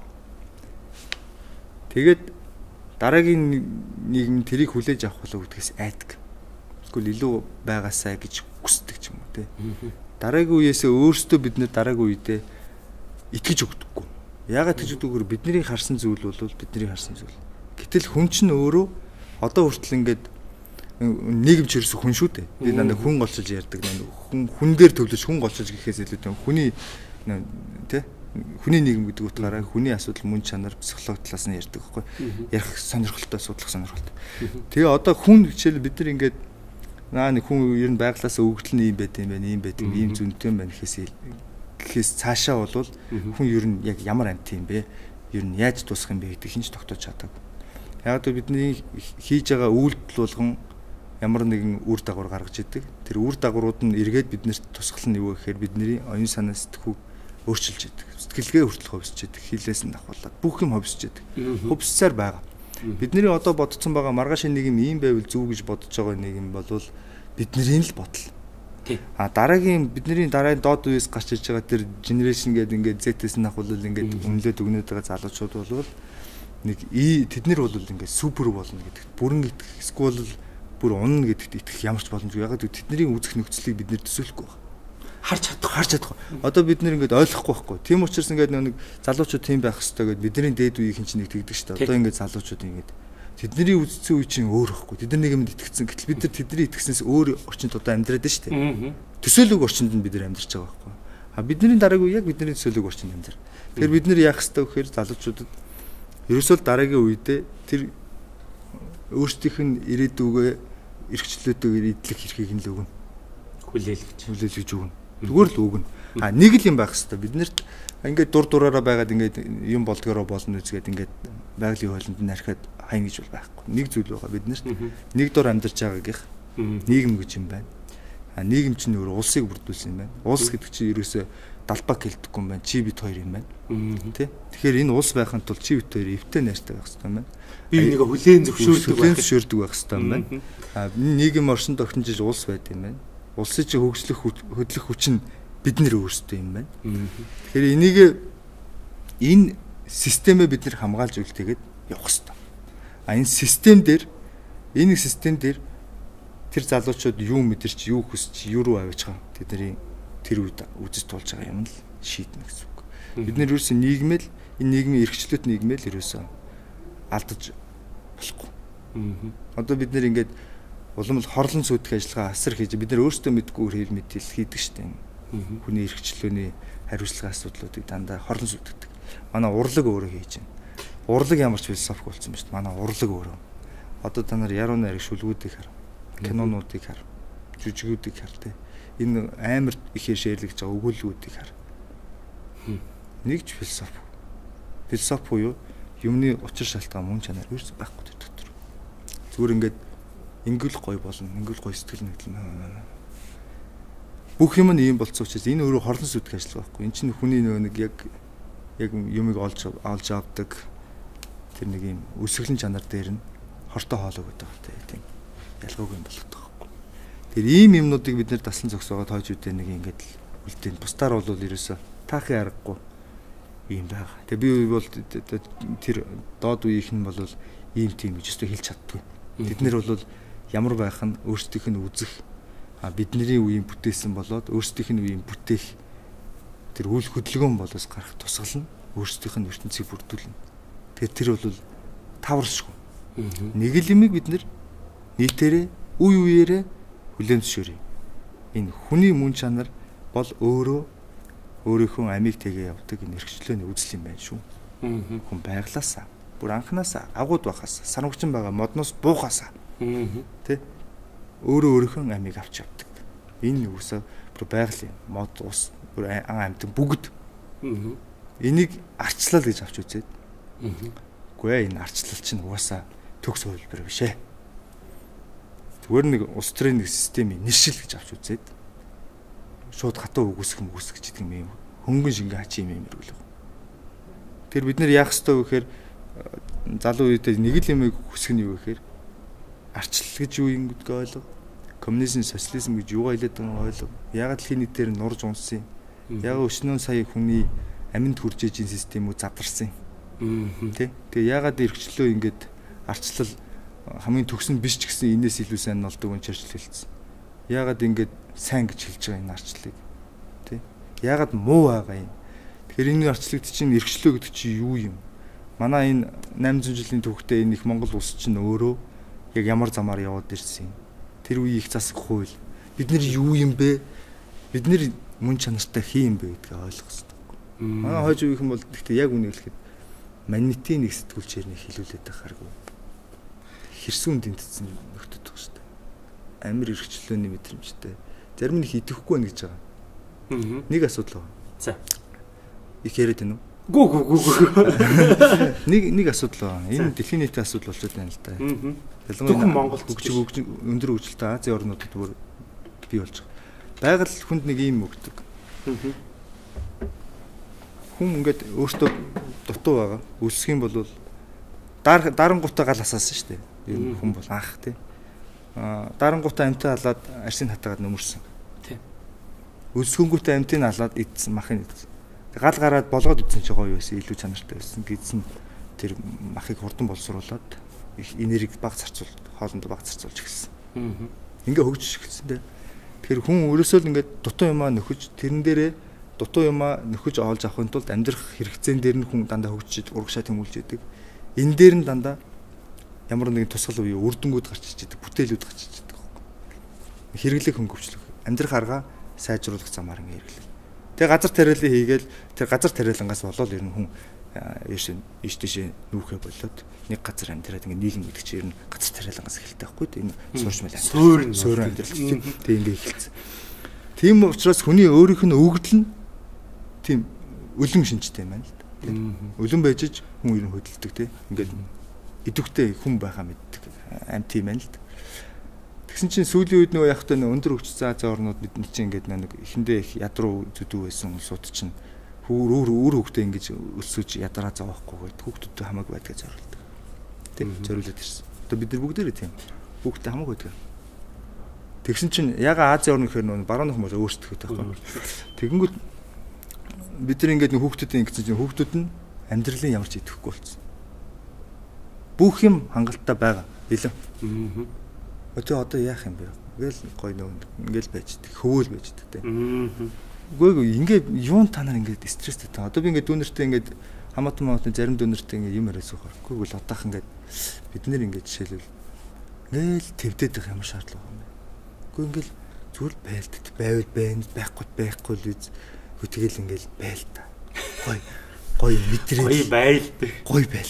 Speaker 2: Тэгээд дараагийн нийгэм тэрийг хүлээж авах болов гэдгээс айдаг. Эсвэл илүү байгаасаа гэж хүсдэг ч юм уу тий. Дараагийн үеэсээ өөрсдөө бид нэр дараагийн үедээ итгэж өгдөггүй. Яагаад гэж үгээр бидний харсан зүйл бол бидний харсан зүйл. Гэтэл хүн чинь өөрөө одоо хүртэл ингээд нийгэмч ерөөсө хүн шүү дээ. Би надад хүн голчилж ярьдаг. Хүн дээр төвлөж хүн голчилж гэхээс илүү хүний тий хүний нийгэм гэдэг утгаараа хүний асуудал мөн чанар психологи талаас нь ярьдаг байхгүй. Ярих сонирхолтой, судлах сонирхолтой. Тэгээ одоо хүн хичээл бид нар ингээд нэг хүн ер нь байглаасаа өгдөл нь юм байт юм байна, ийм байт юм, ийм зүйнтэй юм байна гэхээс цаашаа бол хүн ер нь яг ямар амт юм бэ? Ер нь яаж тусах юм бэ гэдэг хинч тогтоож чадаагүй. Яг л бидний хийж байгаа үйлдэл болгон ямар нэгэн үр дагавар гаргаж идэг. Тэр үр дагаврууд нь эргээд биднэрт тусгал нь юу гэхээр бидний оюун санаа сэтгхүү өөрчилж идэг. Сэтгэлгээ хүртэл хөвсөж идэг. Хилээс нь давхуулаад бүх юм хөвсөж идэг. Хөвсцээр байгаа. Бидний одоо бодсон байгаа маргааш нийгэм ийм байвал зөв гэж бодож байгаа нийгэм бол бидний л бодол. Дараагийн бидний дараагийн доод үеэс гарч иж байгаа тэр генерашн гэдэг ингээд Z-с нь давхуулаад ингээд үнэлээд өгнөд байгаа залуучууд бол нэг тэднэр бол ингээд супер болно гэдэгт бүрэн итгэх эсвэл бүр унна гэдэгт итгэх ямарч боломжгүй. Яг л тэдний үзэх нөхцөлийг бид нэр төсөөлөхгүй байна. Харж чадахгүй. Одоо бид нэр ингээд ойлгохгүй байхгүй. Тийм учраас ингээд нэг залуучууд тийм байх хэрэгтэй гэдээ бидний дээд үеийн хин чинь нэг тэгдэг шүү дээ. Одоо ингээд залуучууд ингээд тэдний үзсэн үе чинь өөр байхгүй. Тэд нар нэгэнд итгэцэн. Гэтэл бид нар тэдний итгэснээс өөр орчинд одоо амьдраад байна шүү дээ. Төсөөлөг орчинд нь бид нар амьдарч байгаа байхгүй. Бидний дараагийн үе яг бидний төсөөлөг орчинд амьдар. Тэгэхээр бид нар яах хэрэгтэй вэ гэхээр залуучуудад ерөөсөө дараагийн үедээ тэр өөрсдийнх нь ирээдүгөө эрхчлөөтэйгээр идэх эрхийг нь л өгнө. Хүлээлгэж өгнө. Зүгээр л өгнө. Нэг л юм байх хэрэгтэй. Бид нарт ингээд дураараа байгаад ингээд юм болдгороо болно үзгээд ингээд байгалийн хөлөнд нь архиад хайн гэж бол байхгүй. Нэг зүйл байгаа бид нарт. Нэг дор амьдарч байгаагийнх нийгэм гэж юм байна. Нийгэм чинь өөр улсыг бүрдүүлсэн юм байна. Улс гэдэг чинь ерөөсөө далбаг хэлдэггүй юм байна. Чи бид хоёр юм байна. Тэ? Тэгэхээр энэ улс байхын тулд чи бид хоёр эвтэй найртай байх хэрэгтэй юм байна.
Speaker 1: Би энийг хүлээн зөвшөөрдөг
Speaker 2: байх хэрэгтэй юм байна. Нийгэм оршин тогтнож улс байд юм байна. Улсыг чи хөгжлөх хөдлөх хүч нь бид нэр өөрсдөө юм байна. Тэгэхээр энийг энэ системээ бид нэр хамгаалж үлдээгээд явах хэрэгтэй. Энэ систем дээр тэр залуучууд юу мэдэрч, юу хүсч, юу руу авиж байгаа. Тэдний тэр үед үзэж тулж байгаа юм л шийднэ гэсэн үг. Бид нэр ерөөсөө нийгмэл энэ нийгмийн эрхчлөлт нийгмэл ерөөсөө алдаж болохгүй. Одоо бид нэр ингээд улам хорлон сүйдэх ажиллагаа асар хийж бид нар өөрсдөө мэдгүй хэл мэдээлэл хийдэг штеп. Хүний эрхчлөөний хариуцлага асуудлуудыг дандаа хорлон сүйддэг. Манай урлаг өөрөө хийж байна. Урлаг ямар ч философик болсон ба шүү дээ. Манай урлаг өөрөө. Одоо та нар яруу найраг шүлгүүдийг хар. Кинонуудыг хар. Жүжигүүдийг хар тэ. Энэ амар ихээр шэрлэгж байгаа өгүүлбэрүүдийг хар. Нэгж философи. Философи буюу юмны учир шалтгаан мөн чанар ерөөс байхгүй дотор. Зүгээр ингээд ингл гой болно. Ингл гой сэтгэл нэгдэл. Бүх юм нь ийм болцсон учраас энэ өөрөө хорлон сүйдэх ажиллагаа байхгүй. Энд чинь хүний нэг яг юмыг олж авдаг тэр нэг юм өсөглөн чанар дээр нь хортой хоолой гэдэг байгаа тийм ялгаагүй юм болгох байхгүй. Тэр ийм юмнуудыг бид нэр дасан зогсоогоод хойж үдэ нэг ингээд үлдээн. Бусдаар бол ерөөсө таахын аргагүй юм байгаа. Тэгээ би бол тэр доод үеийнх нь бол ийм тийм гэж өстө хэлж чаддгүй. Бид нэр бол ямар байх нь өөрсдийнх нь үзэх бидний үеийн бүтээсэн болоод өөрсдийнх нь үеийн бүтээх тэр үйл хөдөлгөөн болоос гарах тусгал нь өөрсдийнх нь ертөнцийг бүрдүүлнэ. Тэгэхээр тэр бол таваршгүй. Нэг л юмыг бид нэр нийтээрээ үе үеэрээ хүлээн зөвшөөрье. Энэ хүний мөн чанар бол өөрийнхөө амийг тэгээ явдаг энэ эрхчлөөний үзэл юм байна шүү. Хүн байглаасаа, бүр анханасаа, агууд байхаас, санамгчин байгаа модноос буухаасаа. Тэ? Өөрийнхөө амийг авч явдаг. Энэ үсээ бүр байгалийн мод ус бүр амт бүгд. Энийг арчлал гэж авч үзээд. Үгүй энэ арчлал чинь угаасаа төгс хувилбар биш ээ. Зүгээр нэг улс төрийн нэг системийн нэршил гэж авч үзээд. Шууд хатуу үгүйсэх гэдэг юм хөнгөн шингээ хачи юм эргүүлэх. Тэр бид нэр яах ёстой вэ гэхээр залуу үедээ нэг л юмыг хүсэх нь юу гэхээр арчлал гэж юу юм гэдгийг ойлго. Коммунизм, социализм гэж юугаа хэлээд байгааг ойлго. Ягаад л хин дээр нурж унсан юм. Ягаад өчнөө сая хүний аминд хүрж ижин системүүд задарсан юм. Тэ? Тэгээ ягаад эрхчлөө ингээд арчлал хамгийн төгс нь биш ч гэсэн энэс илүү сайн болдог юм чирчл хэлсэн. Ягаад ингээд сайн гэж хэлж байгаа энэ арчлалыг. Тэ? Ягаад муу байгаа юм. Тэгэхээр энэ арчлагт чинь эрхчлөө гэдэг чинь юу юм? Манай энэ 800 жилийн түүхтэй энэ их Монгол улс чинь өөрөө яг ямар замаар яваад ирсэн юм. Тэр үе их засаг хууль. Бид нар юу юм бэ? Бид нар мөн чанартай хий юм бэ гэдгийг ойлгох хэрэгтэй. Манай хойж үеийнхэн бол гэхдээ яг үнийг хэлэхэд манитийн нэг сэтгүүлчээр нэг хэлүүлээд байхааргүй. Хэрсүүн дэнтсэн нөхдөд байгаа шүү дээ. Амир эрхчлөөний мэдрэмжтэй. Зарим нэг идэхгүй байна гэж байгаа. Нэг асуудал байна. За. Их яриад байна уу? Гүү. Нэг асуудал байна. Энэ дэлхийн нийтийн асуудал болчиход байна л да. Ялангуяа Монголд өндөр хөгжилтэй Азийн орнуудад бүр бий болж байгаа. Байгаль хүнд нэг юм өгдөг. Хүн ингээд өөртөө дутуу байгаа. Үлсэх юм бол дарангуутаа гал асаасан шүү дээ. Ер нь хүн бол анх тий. Дарангуутаа амтаа халаад арсын хатагаад нөмөрсөн. Тий. Үлсгэнгүүтээ амтыг халаад идсэн махын идсэн. Гал гараад болгоод идсэн чи гоё байсан, илүү чанартай байсан. Гидсэн тэр махыг хурдан боловсруулад их энерги баг зарцуулж, хоолндоо баг зарцуулж эхэлсэн. Ингээ хөгжиж эхэлсэн тий. Тэгэхээр хүн өөрөөсөө л ингээд дутуу юмаа нөхөж тэрэн дээрээ дутуу юмаа нөхөж олж авахын тулд амьдрах хэрэгцээн дээр нь хүн дандаа хөгжиж урагшаа тэмүүлж идэг. Энэ дээр нь дандаа ямар нэгэн тусгал үе үрдэнгүүд гарч ичдэг, бүтээлүүд гарч ичдэг. Хэрэглэх хөнгөвчлөх, амьдрах аргаа сайжруулах замаар ингээ хэрэглэх. Тэгээ газар тариалан хийгээл тэр газар тариалангаас болоод ер нь хүн ийш тийш нүүхэ болоод нэг газар амьдраад ингээ нийгэм гэдэг чинь ер нь газар тариалангаас эхэлдэг байхгүй тийм суурьшмал амьдрал. Суурь амьдрал чинь тэг ингээ эхэлсэн. Тийм учраас хүний өөрийнх нь өгдөл нь тийм өлөн шинжтэй юм байна л да. Өлөн байж ч хүн ер нь хөдөлдөг тийм ингээд идэвхтэй хүн байхаа мэддэг амт юм байна л да. Тэгсэн чинь сүүлийн үед нөгөө яг та өндөр хөгжсөн Азийн орнууд бидний чинь ингээд нэг эхэндээ их ядруу зүдүү байсан улсууд чинь өөр хөвгтөө ингэж өсөж ядраа зовоохгүй гэдэг хөвгтөдөө хамаагүй байдгаа зориулдаг. Тийм зориулаад ирсэн. Одоо бид нар бүгдээрээ тийм хөвгтөө хамаагүй байдаг. Тэгсэн чинь яга Азийн орн гэхээр нөгөө баруун хүмүүс өөрсдөө таахгүй. Тэгэнгүүт бид нар ингээд хөвгтөд ингэсэн чинь хөвгтөд нь амьдралын ямар ч идэхгүй болсон. Бүх юм хангалттай байгаа. Илүү. Одоо яах юм бэ? Ингээл гоё нөө ингээл байждаг. Хөвөөл байждаг тийм. Үгүй ингээд юун та нар ингээд стресстэй таа. Одоо би ингээд дүүнэртэй ингээд хамаатан зарим дүүнэртэй ингээд юм яриад суух. Үгүй л одоох ингээд бид нэр ингээд жишээлбэл ингээл твдэд байх ямар шаардлага юм бэ? Үгүй ингээл зүгээр байлдад байвал байна, байхгүй л үз. Тэгэл ингээл байл та. Гоё мэдрээ. Гоё байл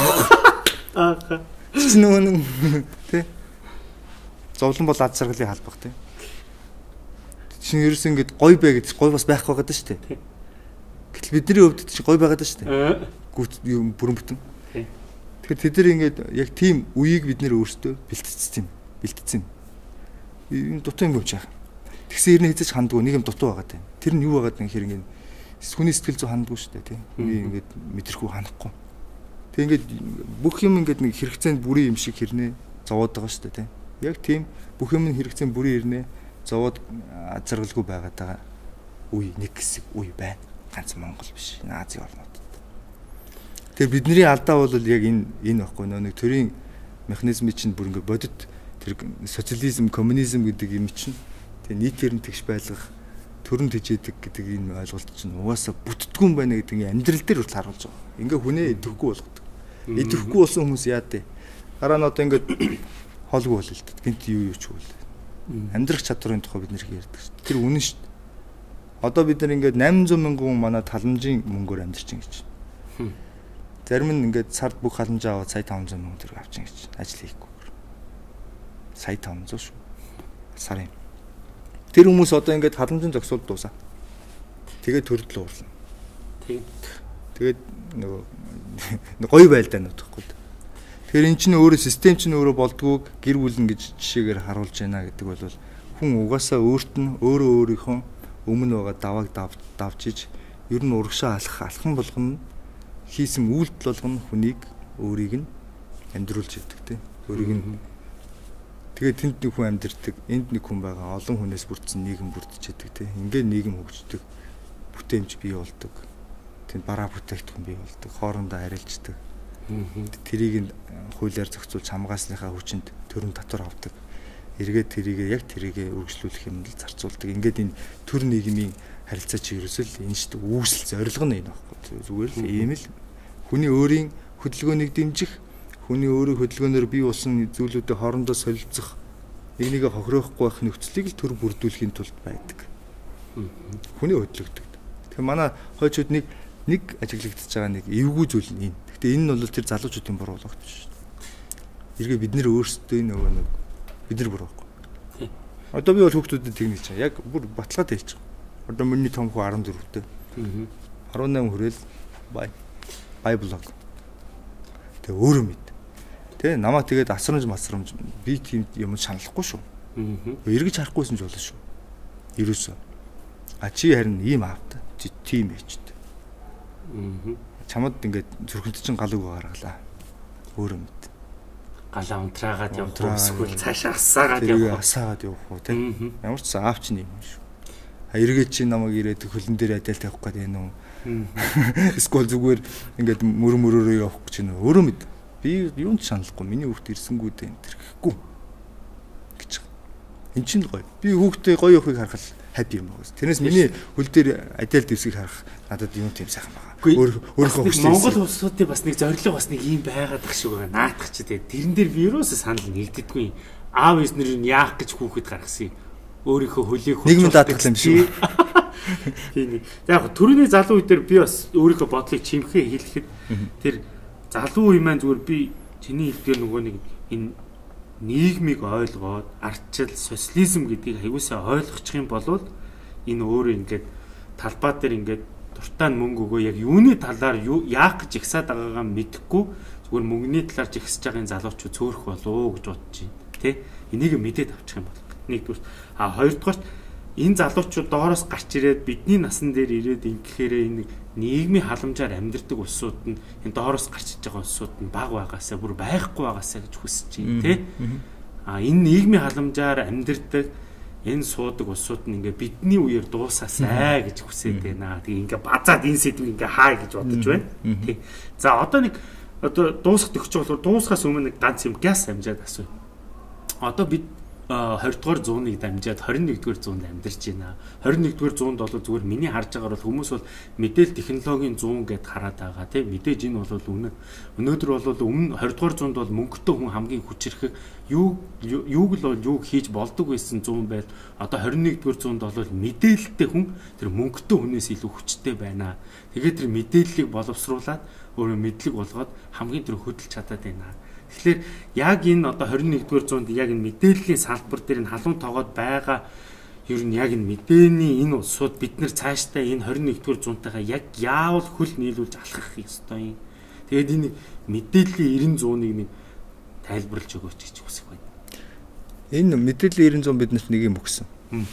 Speaker 2: та. Чи нөгөө тий. Зовлон бол аз жаргалын халбах тий. Чи ерөөс ингэж гоё бай гэж гоё бас байхгүй байгаа даа шүү дээ. Гэтэл бидний өвдөд чи гоё байгаа даа шүү дээ. Гүт бүрэн бүтэн. Тэгэхээр тэд нар ингэж яг тийм үеийг бид нэр өөрсдөө бэлтцсэн. Энэ дутуу юм болж байгаа. Тэгсэн хэрнээ хэзээ ч хандгүй нэг юм дутуу байгаа тийм. Тэр нь юу байгаад нэг хэрэг ингэ хүний сэтгэл зүй хандгүй шүү дээ тийм. Хүний ингэж мэдрэхүү ханахгүй. Тэг ингээд бүх юм ингээд нэг хэрэгцээнд бүрийн юм шиг хэрнээ зовоод байгаа шүү дээ тийм. Яг тийм бүх юм хэрэгцээнд бүрийн хэрнээ зовоод аз жаргалгүй байгаад байгаа үе нэг хэсэг үе байна. Ганц Монгол биш. Азийн орнуудад. Тэгээ бидний алдаа бол яг энэ баггүй нэг төрийн механизмын чинь бүр ингээд бодит тэр социализм, коммунизм гэдэг юм чинь тэгээ нийтээр нь тэгш байлгах төрөнд хижээдэг гэдэг энэ ойлголт чинь угаасаа бүтдгүн байна гэдэг ингээ амьдрал дээр хүртэл харуулж байгаа. Ингээ хүнээ идэвхгүй болгодог. Идэвхгүй болсон хүмүүс яа дээ. Гараа нь одоо ингээд холгүй бол л дээ. Гинт юу ч үгүй. Амьдрах чадварын тухай бид нэр ярьдаг шүү дээ. Тэр үнэн шүү дээ. Одоо бид нар ингээд 800 мянган хүн манай таламжийн мөнгөөр амьдарч ин гэж. Зарим нь ингээд сард бүх халамжаа аваад сая 500 мянган төгрөг авч ин гэж. Ажил хийхгүй. Сая 500 шүү. Сарын. Тэр хүмүүс одоо ингээд халамжийн зогсуулт дуусаа. Тэгээд төрөлд уурлаа. Тэгээд нөгөө гоё байлдаа нутахгүй. Тэгэхээр эн чинь өөрөө систем чинь өөрөө болдгоо гэр бүл ингэж жишээгээр харуулж байна гэдэг бол хүн угаасаа өөрт нь өөрийнхөө өмнө байгаа давааг давж иж ер нь урагшаа алхам болгоно хийсэн үйлдэл болгоно хүнийг өөрийг нь амьдруулж идэг тийм өөрийг нь тэгээд тэнд нэг хүн амьдэрдэг энд нэг хүн байгаа олон хүнээс бүрдсэн нийгэм бүрдэж идэг тийм ингээд нийгэм хөгждөг бүтээмж бий болдог тэнд бараа бүтээгдэхүүн бий болдог хоорондоо харилцдаг тэрийг нь хуулиар зохицуулж хамгаалсныхаа хүчинд төрөн татвар авдаг эргээд тэрийг үргэлжлүүлэх юм л зарцуулдаг ингээд энэ төр нийгмийн харилцаа чи ерөөсөл энэ шүү дээ үүсэл зорилго нь энэ байхгүй зүгээр л ийм л хүний өөрийн хөдөлгөөнийг дэмжих хүний өөрийн хөдөлгөөнөөр бий болсон зүйлүүдэд хоорондоо солилцох энийг хохироохгүй байх нөхцөлийг л төр бүрдүүлэхийн тулд байдаг. Хүний хөдөлгдөг. Тэгэхээр манай хойчууд нэг ажиглагдчихж байгаа нэг эвгүй зүйл нь энэ. Гэхдээ энэ нь бол тэр залуучуудын буруу л багтж шүү дээ. Эргээ бид нэр өөрсдөө нөгөө нэг бид нар буруу байхгүй. Одоо би бол хүүхдүүдэд тэгнэж чаа. Яг бүр баталгаад хэлж байгаа. Одоо миний том хүү 14-тэй. 18 хүрээл бай блог. Тэгээ өөрөө мэд. Тэ намаа тэгээд асрамж би тийм юм шаналхгүй шүү. Эргэж харахгүйсэн ч болно шүү. Ерөөсөө. Чи харин ийм аавтай. Чи тийм ээжтэй. Чамд ингээд зүрхэнд чинь галууг гаргалаа. Өөрөө мэд. Галаа унтраагаад явах уу эсвэл цаашаа асаагаад явах уу тийм. Ямар ч аав чинь юм шүү. Эргээд чи намайг ирээд хөлн дээр адил тавих гээд байна уу? Эсвэл зүгээр ингээд мөрөөрөө явах гэж байна. Өөрөө мэд. Би юунд шаналхгүй. Миний хүүхд ирсэнгүү дээ энэ тэрхгүй гэж. Энд чинь гоё. Би хүүхдээ гоё явахыг харахад happy юм байна. Тэрнээс миний хөл дээр адил дэвсгийг харах надад юм тийм сайхан байгаа. Өөрийнхөө хүчтэй. Монгол улсуудын бас нэг зорилго бас нэг юм байгаад ах шиг байгаа. Наадах ч тийм. Тэрэн дээр би юусаа санал нэгддэггүй. Аав эзнэр нь яах гэж хүүхэд гаргасан юм. Өөрийнхөө хөлийг нийгмийн даатгал юм шиг. Тийм. Яг төрөний залуу үе дээр би бас өөрийнхөө бодлыг чимхээ хэлэхэд тэр залуу үе маань зүгээр би чиний хэлдгээр нөгөө нэг энэ нийгмийг ойлгоод ардчил социализм гэдгийг аягуусаа ойлгочих юм бол энэ өөрөө ингээд талбай дээр ингээд дуртай мөнгө өгөө яг юуны талаар яах гэж ихсаад байгаагаа мэдэхгүй зүгээр мөнгөний талаар жигсэж байгаа залуучууд цөөрөх болоо гэж бодож байна. Тэ? Энийг мэдээд авчих юм бол нэгдүгээр хоёрдугаар энэ залуучууд доороос гарч ирээд бидний насан дээр ирээд ингэхээр энэ нийгмийн халамжаар амьдардаг улсууд нь энэ доороос гарч иж байгаа улсууд нь баг байгаасаа бүр байхгүй байгаасаа гэж хүсэж байна тий. Энэ нийгмийн халамжаар амьдардаг энэ суудаг улсууд нь ингээ бидний үеэр дуусаасаа гэж хүсэж байна. Тэгээ ингээ базаад энэ сэдвийг ингээ хаа гэж бодож байна. Тий. За одоо дуусах төгсөж болохоор дуусахаас өмнө нэг ганц юм газ амжаад асуу. Одоо бид 20 дугаар зууныг дамжаад 21 дугаар зуунд амьдарч байна. 21 дугаар зуунд бол зүгээр миний харж байгаагаар бол хүмүүс бол мэдээлэл технологийн зуун гэд хараад байгаа тийм мэдээж энэ бол өнөөдөр бол өмнө 20 дугаар зуунд бол мөнгөтэй хүн хамгийн хүчрэхэг юуг хийж болдог байсан зуун байл одоо 21 дугаар зуунд бол мэдээлэлтэй хүн тэр мөнгөтэй хүнээс илүү хүчтэй байна. Тэгээд тэр мэдээллийг боловсруулад өөрөө мэдлэг болгоод хамгийн түрүү хөдөлж чадаад байна. Тэгэхээр яг энэ одоо 21-р зуунд яг энэ мэдээллийн салбар дээр энэ халуун тоогоод байгаа ер нь яг энэ мэдээний энэ улсууд бид нар цаашдаа энэ 21-р зуунтайгаа яг яавал хөл нийлүүлж алхах ёстой юм. Тэгээд энэ мэдээллийн 90 зууныг нэг тайлбарлаж өгөөч гэж хүсэх байна. Энэ мэдээллийн 90 зуун биднэрт нэг юм өгсөн.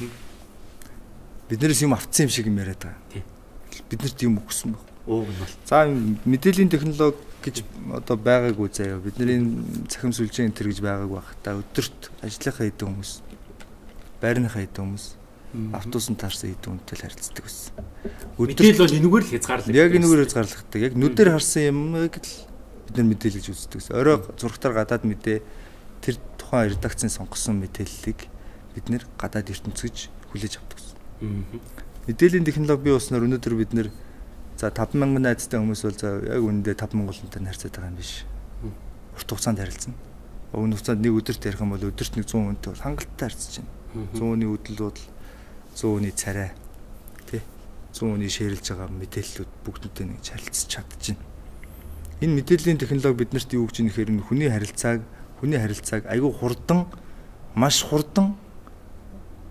Speaker 2: Биднээс юм автсан юм шиг юм яриад байгаа. Биднэрт юм өгсөн баг. За мэдээллийн технологи гэж одоо байгаагүй заяа бидний цахим сүлжээ энэ төр гэж байгаагүй байх та өдөрт ажлынхаа хэдэн хүмүүс байрныхаа хэдэн хүмүүс автобусын таарсан хэдэн хүнтэй л харилцдаг байсан. Мэдээлэл бол энэгээр л хязгаарлагддаг. Яг энэгээр хязгаарлагддаг. Яг нүдээр харсан юмыг л бид нар мэдээлэл гэж үздэг гэсэн. Орой зургатаар гадаад мэдээ тэр тухайн редакцийн сонгосон мэдээллийг бид нэр гадаад ертөнцөж хүлээж авдаг гэсэн. Мэдээллийн технологи бий болсноор өнөөдөр бид нэр за 50000 найзтай хүмүүс бол за яг үүндээ 5 монголчуудтай харьцаад байгаа юм биш. Урт хугацаанд харилцана. Өмнө хугацаанд нэг өдөрт ярих юм бол өдөрт нэг 100 хүнтэй бол хангалттай харьцаж байна. 100 хүний хөдөл бодол, 100 хүний царай, тий 100 хүний шеэрлж байгаа мэдээллүүд бүгднтэй нэг харилцаж чадчихна. Энэ мэдээллийн технологи биднэрт юу гэж нэхэр хүний харилцааг айгүй хурдан, маш хурдан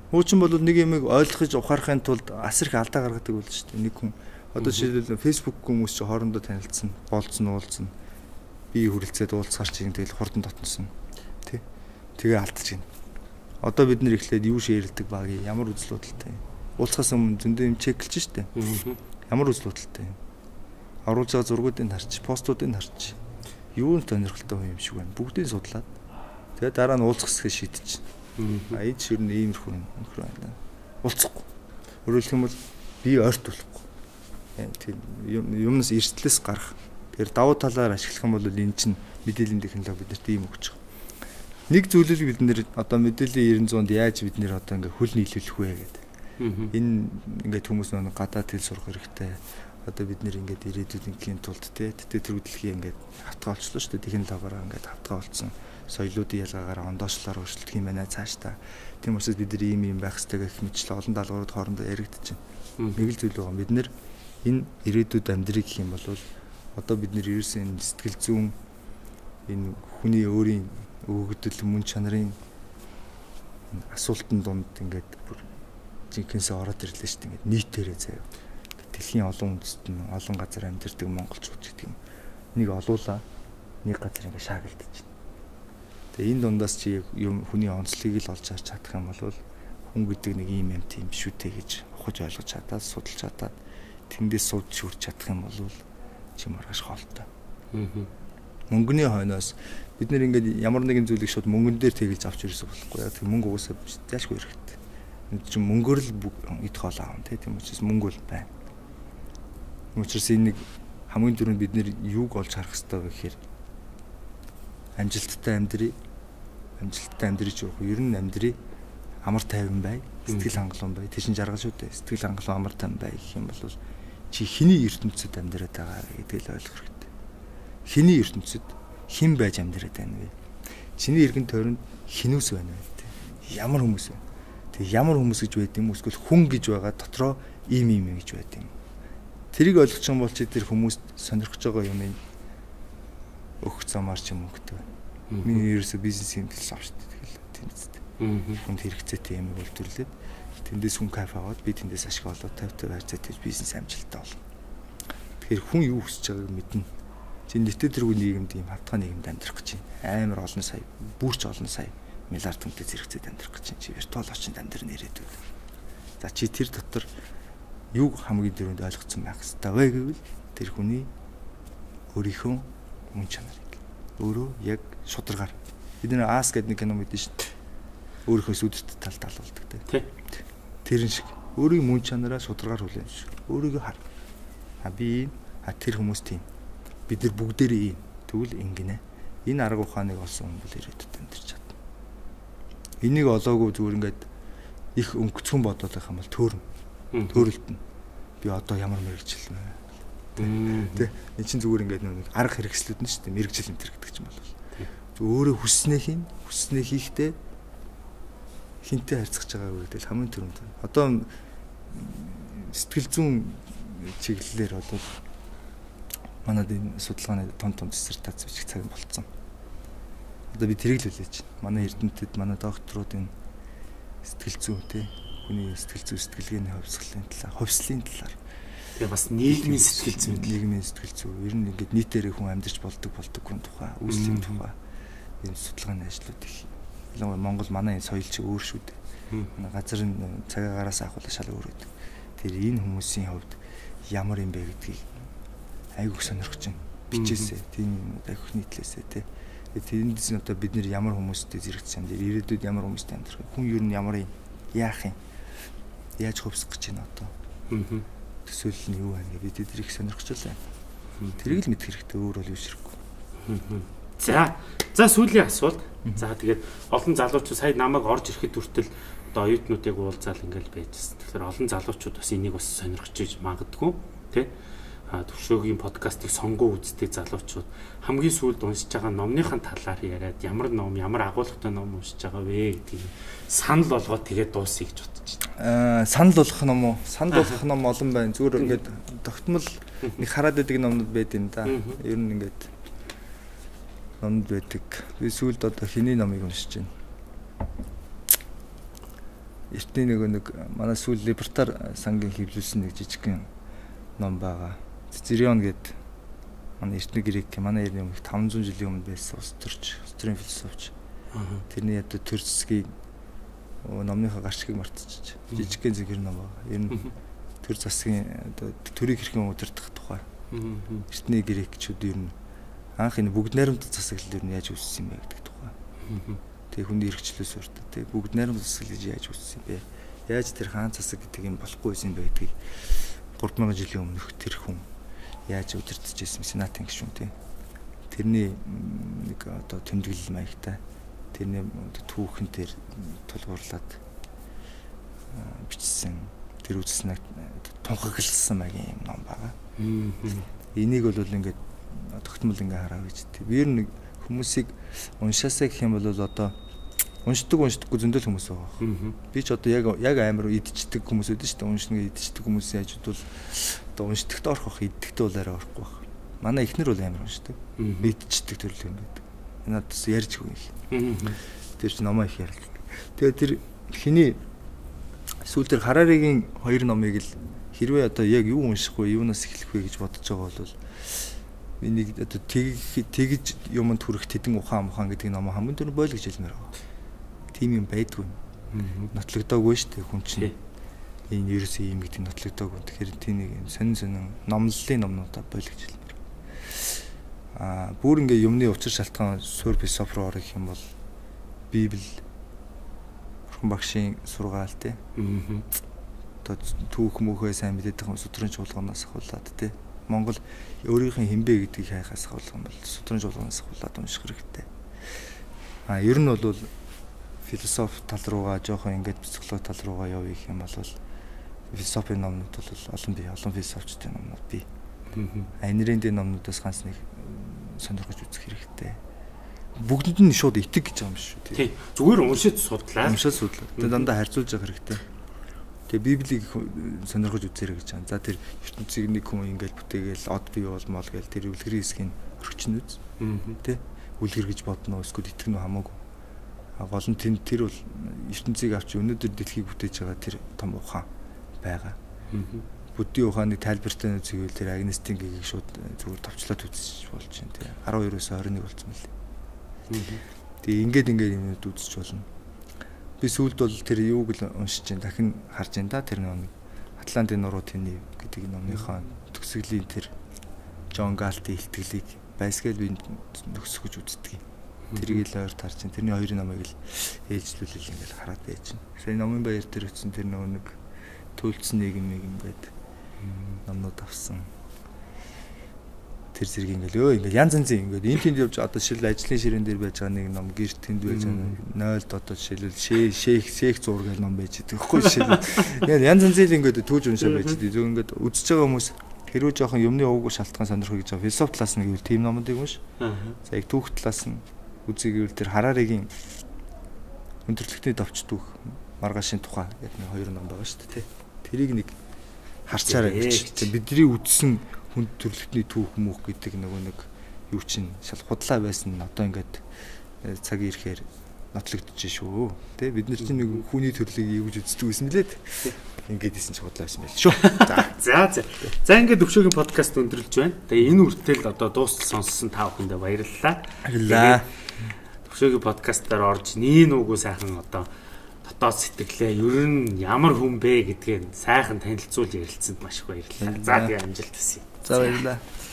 Speaker 2: Хуучин бол нэг юмыг ойлгож ухаарахын тулд асар их алдаа гаргадаг болж шүү дээ. Нэг хүн одоо жишээлбэл Facebook хүмүүс чи хоорондоо танилцсан, болцсон, уулзсан. Би хүрэлцээд уулзгаар чинь тэгэл хурдан дотносон. Тэ. Тэгээ алдчихна. Одоо бид нэр ихлээд юу шеэрлдэг баг, ямар үзэл бодолтой. Уулзахаас өмнө зөндөө юм чеклж штэ. Ямар үзэл бодолтой. Оруулж байгаа зургуудыг харч, постуудыг харч. Юу сонирхолтой юм шиг байна. Бүгдийг судлаад тэгээ дараа нь уулзах хэсгээ шийдчих. Аяд шир нь иймэрхүү нөхөр байна. Уулзахгүй. Өөрөлдөх юм бол би ойрт болохгүй. Тийм юмнаас эрсдлээс гарах. Тэгэхээр давуу талаар ашиглах юм бол энэ чинь мэдээллийн технологи биднэрт ийм өгч байгаа. Нэг зүйлийг бид нэр одоо мэдээллийн 900-д яаж бид нэр одоо ингээ хөл нийлүүлэх вэ гэдэг. Энэ ингээд хүмүүс нэг гадаад хэл сурах хэрэгтэй. Одоо бид нэр ингээд ирээдүйдийн тулд тэ төрөлдлөхийн ингээд хавтгаа олчлоо шүү дээ. Технологиороо ингээд хавтгаа олцсон. Соёлоодын ялгаагаар ондоочлоор өршөлдөх юм байна цаашдаа. Тийм учраас бид нар ийм байх хэрэгтэй гэх мэтлээ олон даалгаврууд хоорондоо яригдчихэв. Нэг л зүйл байгаа. Бид нэр энэ ирээдүйд амьдрыг гэх юм бол одоо бид нэр ерөөсөн сэтгэл зүйн энэ хүний өөрийн өгөгдөл мөн чанарын асуултын дунд ингээд бүр жинхэнэсээ ороод ирлээ шүү дээ. Ингээд нийтээрээ заяа. Дэлхийн олон үндэстэн олон газар амьдардаг монголчууд гэдэг юм. Нэг олуулаа нэг газар ингээд шаагилдаж. Тэгээ энэ дундаас чи юм хүний онцлогийг л олж харж чадах юм бол хүн гэдэг нэг ийм юм тийм биш үү те гэж ухаж ойлгож чадаад судалж чадаад тэндээс сууд шүрч чадах юм бол чи маргааш хоолтой. Мөнгөний хойноос бид нэр ингээд ямар нэгэн зүйлийг шууд мөнгөн дээр тэгэлж авч ирсэн болохгүй. Яг тийм мөнгө угаасаа яашгүй хэрэгтэй. Энд чинь мөнгөөр л идэх хоол аав те тийм учраас мөнгө бол байна. Учир нь нэг хамгийн түрүүнд бид нэр юуг олж харах хэрэгтэй вэ гэхээр амжилттай амьдрий ч үгүй. Ер нь амьдрий амар тайван бай, сэтгэл хангалуун бай. Тэшин жаргал шүү дээ. Сэтгэл хангалуун амар тайван бай гэх юм бол чи хэний ертөнцид амьдраад байгаа гэдгийг л ойлгох хэрэгтэй. Хэний ертөнцид хэн байж амьдраад байна вэ? Чиний эргэн тойронд хинүүс байна вэ? Ямар хүмүүс вэ? Тэг ямар хүмүүс гэж байд юм эсвэл хүн гэж байгаа дотроо ийм гэж байд юм. Тэрийг ойлгох юм бол чи тэр хүмүүст сонирхож байгаа юм өгөх замаар ч юм өгдөг. Миний ерөөсө бизнесийн төлөв авч тэгэл тэнцтэй. Хүнд хэрэгцээтэй юм үйлдвэрлээд тэндээс хүн кайф аваад би тэндээс ашиг олоод 50% хайрцаатай бизнес амжилттай болно. Тэгэхээр хүн юу хүсэж байгааг мэднэ. Чи нийтэд тэргүй нийгэмд ийм хавтгай нийгэмд амьдрах гэж байна. Амар олон сая, бүрч олон сая миллиард хүнтэй зэрэгцээд амьдрах гэж байна. Чи виртуал орчинд амьдрын ирээдүйд. За чи тэр дотор юуг хамгийн дөрөнд ойлгоцсон байх хэрэгтэй вэ гэвэл тэр хүний өөрийнхөө мөн чанарыг өөрөө яг шударгаар бид нэр аас гэдэг нэг кино мэдэн шүү дээ. Өөрийнхөө сүдэт талд алуулдаг тий. Тэрэн шиг өөрийн мөн чанараа шударгаар хүлээн шүү. Өөрийгөө хар. Би тэр хүмүүс тийм. Бид нар бүгдээрээ ийм. Тэгвэл ингэнэ. Энэ арга ухааныг олсон хүн бол ирээдүйд амьдарч чадна. Энийг олоогүй зүгээр ингээд их өнгөцгөн бодоод байх юм бол төөрөлтөн. Би одоо ямар мэрэгчлэн вэ? Тэ энэ чинь зүгээр ингээд нэг арга хэрэгслүүд нь шүү дээ. Мэрэгжил энэ гэдэг чинь бол. Өөрөө хүснээ хийхдээ хинтээ харьцаж байгаа вэ гэдэг хамгийн түрүүнд. Одоо сэтгэл зүйн чиглэлээр одоо манад энэ судалгааны том диссертац бичих цаг болцсон. Одоо би тэрийг л хүлээж байна. Манай эрдэмтэд, манай докторууд энэ сэтгэл зүйн тий хүний сэтгэл зүй сэтгэлгээний хувьслын талаар тэгээ бас нийгмийн сэтгэл зүй ер нь ингээд нийтээрээ хүн амьдарч болдгоо тухай үүслийн тухай энэ судалгааны ажлууд их Монгол манай энэ соёл чи өөр шүү дээ. Манай газрын цагаагаараас авахлаа шал өөр гэдэг. Тэр энэ хүмүүсийн хувьд ямар юм бэ гэдгийг айгүйх сонирхож байна. Бичээсээ тийм айгүйх нийтлээсээ тий. Тэндээс нь одоо бид нэр ямар хүмүүстэй зэрэгцсэн юм дээр ирээдүйд ямар хүмүүстэй амьдрах хүн ер нь ямар юм яах юм яаж хувьсах гэж байна одоо. Төсөөлөл нь юу байна гэж бид тэрийг сонирхож байна. Тэрийг л мэдэх хэрэгтэй өөр бол юу ширхэггүй.
Speaker 1: За сүүлийн асуулт. За тэгээд олон залуучууд сая намайг орж ирэхэд хүртэл одоо оюутнуудыг уулзаал ингээл байжсэн. Тэгэхээр олон залуучууд бас энийг бас сонирхож иж магадгүй тий. Төвшөөгийн подкастыг сонгоо үздэг залуучууд хамгийн сүүлд уншиж байгаа номныхаа талаар яриад ямар ном, ямар агуулгатай ном уншиж байгаа вэ гэдгийг санал болгоод тэгээд дуусъя гэж бодож байна.
Speaker 2: Санал болгох ном уу? Санал болгох ном олон байна. Зүгээр ингээд тогтмол нэг хараад байдаг номнууд байд юм да. Ер нь ингээд номд байдаг. Би сүүлд одоо хэний номыг уншиж байна. эртний нэг манай сүүл либертар сангийн хэвлүүлсэн нэг жижигхэн ном байгаа. Цицерион гэдэг манай эртний грек манай юм 500 жилийн өмнө байсан улс төрч, устрын философч. Тэрний одоо төр засгийн номныхаа гарчгийг мартчихж жижигхэн зэхэр ном байгаа. Ер нь төр засгийн одоо төрийг хэрхэн удирдах тухай. Эртний грекчүүд ер нь анх энэ бүгд найрамд засаглал ер нь яаж үүссэн юм бэ гэдэг тухай. Тэгээ хүний эрхчлөөс урдаа тий бүгд найрамд засаглал гэж яаж үүссэн юм бэ? Яаж тэр хаан засаг гэдэг юм болохгүй байсан бэ гэдгийг 3000 жилийн өмнөх тэр хүн яаж удирдах гэсэн сенатын гишүүн тий. Тэрний нэг одоо тэмдэглэл маягтай тэрний түүхэн дээр тулгуурлаад бичсэн тэр үзсэн тунхагласан маягийн юм ном байгаа. Энийг бол ингээд тогтмол ингээ хараа гэж тий. Би ер нь хүмүүсийг уншаасаа гэх юм бол одоо уншдаггүй зөндөл хүмүүс байгаа. Би ч одоо яг амар идчихдэг хүмүүс үүдэн шүү дээ. Уншна идчихдэг хүмүүсийн ажид бол одоо уншдагт орох иддэгтээ бол арай орохгүй баг. Манай эхнэр бол амар уншдаг. Идчихдэг төрөл юм байдаг. Надаас ярьж хүн их. Тэр чинь номоо их ярьдаг. Тэгээ тэр хиний сүүл тэр Хараригийн 2 номыг л хэрвээ одоо яг юу унших вэ, юунаас эхлэх вэ гэж бодож байгаа бол энийг одоо тэгж юмд хүрэх тэдэн ухаан гэдэг ном хамгийн түрүү бойл гэж хэлмээр байгаа. Тийм юм байдгүй. Нотлогдоогүй шүү дээ хүн чинь. Энэ ерөөсөө юм гэдэг нотлогдоогүй. Тэгэхээр тийм нэг сонин номлолын номнуудаа бойл гэж хэлмээр. Бүр ингээ юмны учир шалтгаан сур философи руу орох юм бол Библи бурхан багшийн сургаал тий. Одоо түүх мөхөө сайн мэдээд байгаа судрын чуулганаас ахуулаад тий. Монгол өөрийнх нь хинбэ гэдгийг хайхаас ахуулган бол судрын чуулганаас ахуулаад унших хэрэгтэй. Ер нь бол философи тал руугаа жоохон ингээд психологи тал руугаа явъя гэх юм бол философийн номнууд бол олон философчдын номнууд бий. Айнрын номнуудаас ганц нэг сонирхож үзэх хэрэгтэй. Бүгдэнд нь шууд итэг гэж байгаа юм шүү тий.
Speaker 1: Зүгээр уншиж судлаа.
Speaker 2: Тэгээ дандаа харьцуулж явах хэрэгтэй. Тэгээ Библийг сонирхож үзээрэй гэж байгаа. За тэр ертөнцийг нэг хүн ингээл бүтээгээл од бий болмол гээл тэр үлгэрийн хэсгийг орчин үз. Тэ? Үлгэр гэж бодно эсвэл итгэн нь хамаагүй. Гол нь тэр бол ертөнцийг авч өнөөдөр дэлхийг бүтээж байгаа тэр том ухаан байгаа. Буддийн ухааны тайлбартай үзвэл тэр агнистийн гэгийг шууд зүгээр товчлоод үзэж болж байна тий. 12-оос 21 болсон мөлий. Тэгээ ингээд юмуд үзэж болно. Би сүүлд бол тэр юуг л уншиж чинь дахин харж байна да тэр номыг. Атлантын нуруу тэний гэдэг номынхаа төгсгөлийн тэр Джон Галтийн илтгэлийг байсгээл би нөхсгөж үздэг. Тэрийг л ойр тарж чинь тэрний 2 номыг л ээлжлүүлэл ингээд хараад байж чинь. Сая номын баяр дээр өчсөн тэр нэг төлцсөн нийгэм гэдэг номнууд авсан. Тэр зэрэг ингээл янз янзын ингээд энэ тэнд явж одоо шил ажлын ширээн дээр байж байгаа нэг ном гэр тэнд байж байгаа 0 дотоод шилэл шейх зураг гэл ном байж байгаа тэгэхгүй шил янз янзын ингээд түүж уншаа байж байгаа зөв ингээд үзэж байгаа хүмүүс хэрвээ жоохон юмны ууг шалтгаан сонирхох гэж байгаа философи талаас нь гэвэл тийм номуудыг унш. За яг түүх талаас нь үзье гэвэл тэр Хараригийн өндөрлөгтний давч түүх маргаашийн тухай яг нэг 2 ном байгаа шүү дээ тий. Тэрийг нэг харчаарай гэж. Бидний үдсэн хүн төрлөختний түүх мөх гэдэг нэг юу чинь шал худлаа байсан нь одоо ингээд цагийн ирэхээр нотлогдож шүү. Тэ бид нар чинь нэг хүний төрлийг юуж үздэг байсан лээ. Ингээд хийсэн ч худлаа байсан байл шүү. За
Speaker 1: ингээд төвшөөгийн подкаст өндөрлөж байна. Тэгээ энэ үртэл одоо дуустал сонссон та бүхэндээ баярлалаа. Төвшөөгийн подкастаар орж нийн үгүй сайхан одоо дотоод сэтгэлээ ер нь ямар хүн бэ гэдгийг сайхан танилцуулж ярилцсанд маш их баярлалаа. За тэгээ амжилт хүсье.
Speaker 2: За баярлалаа.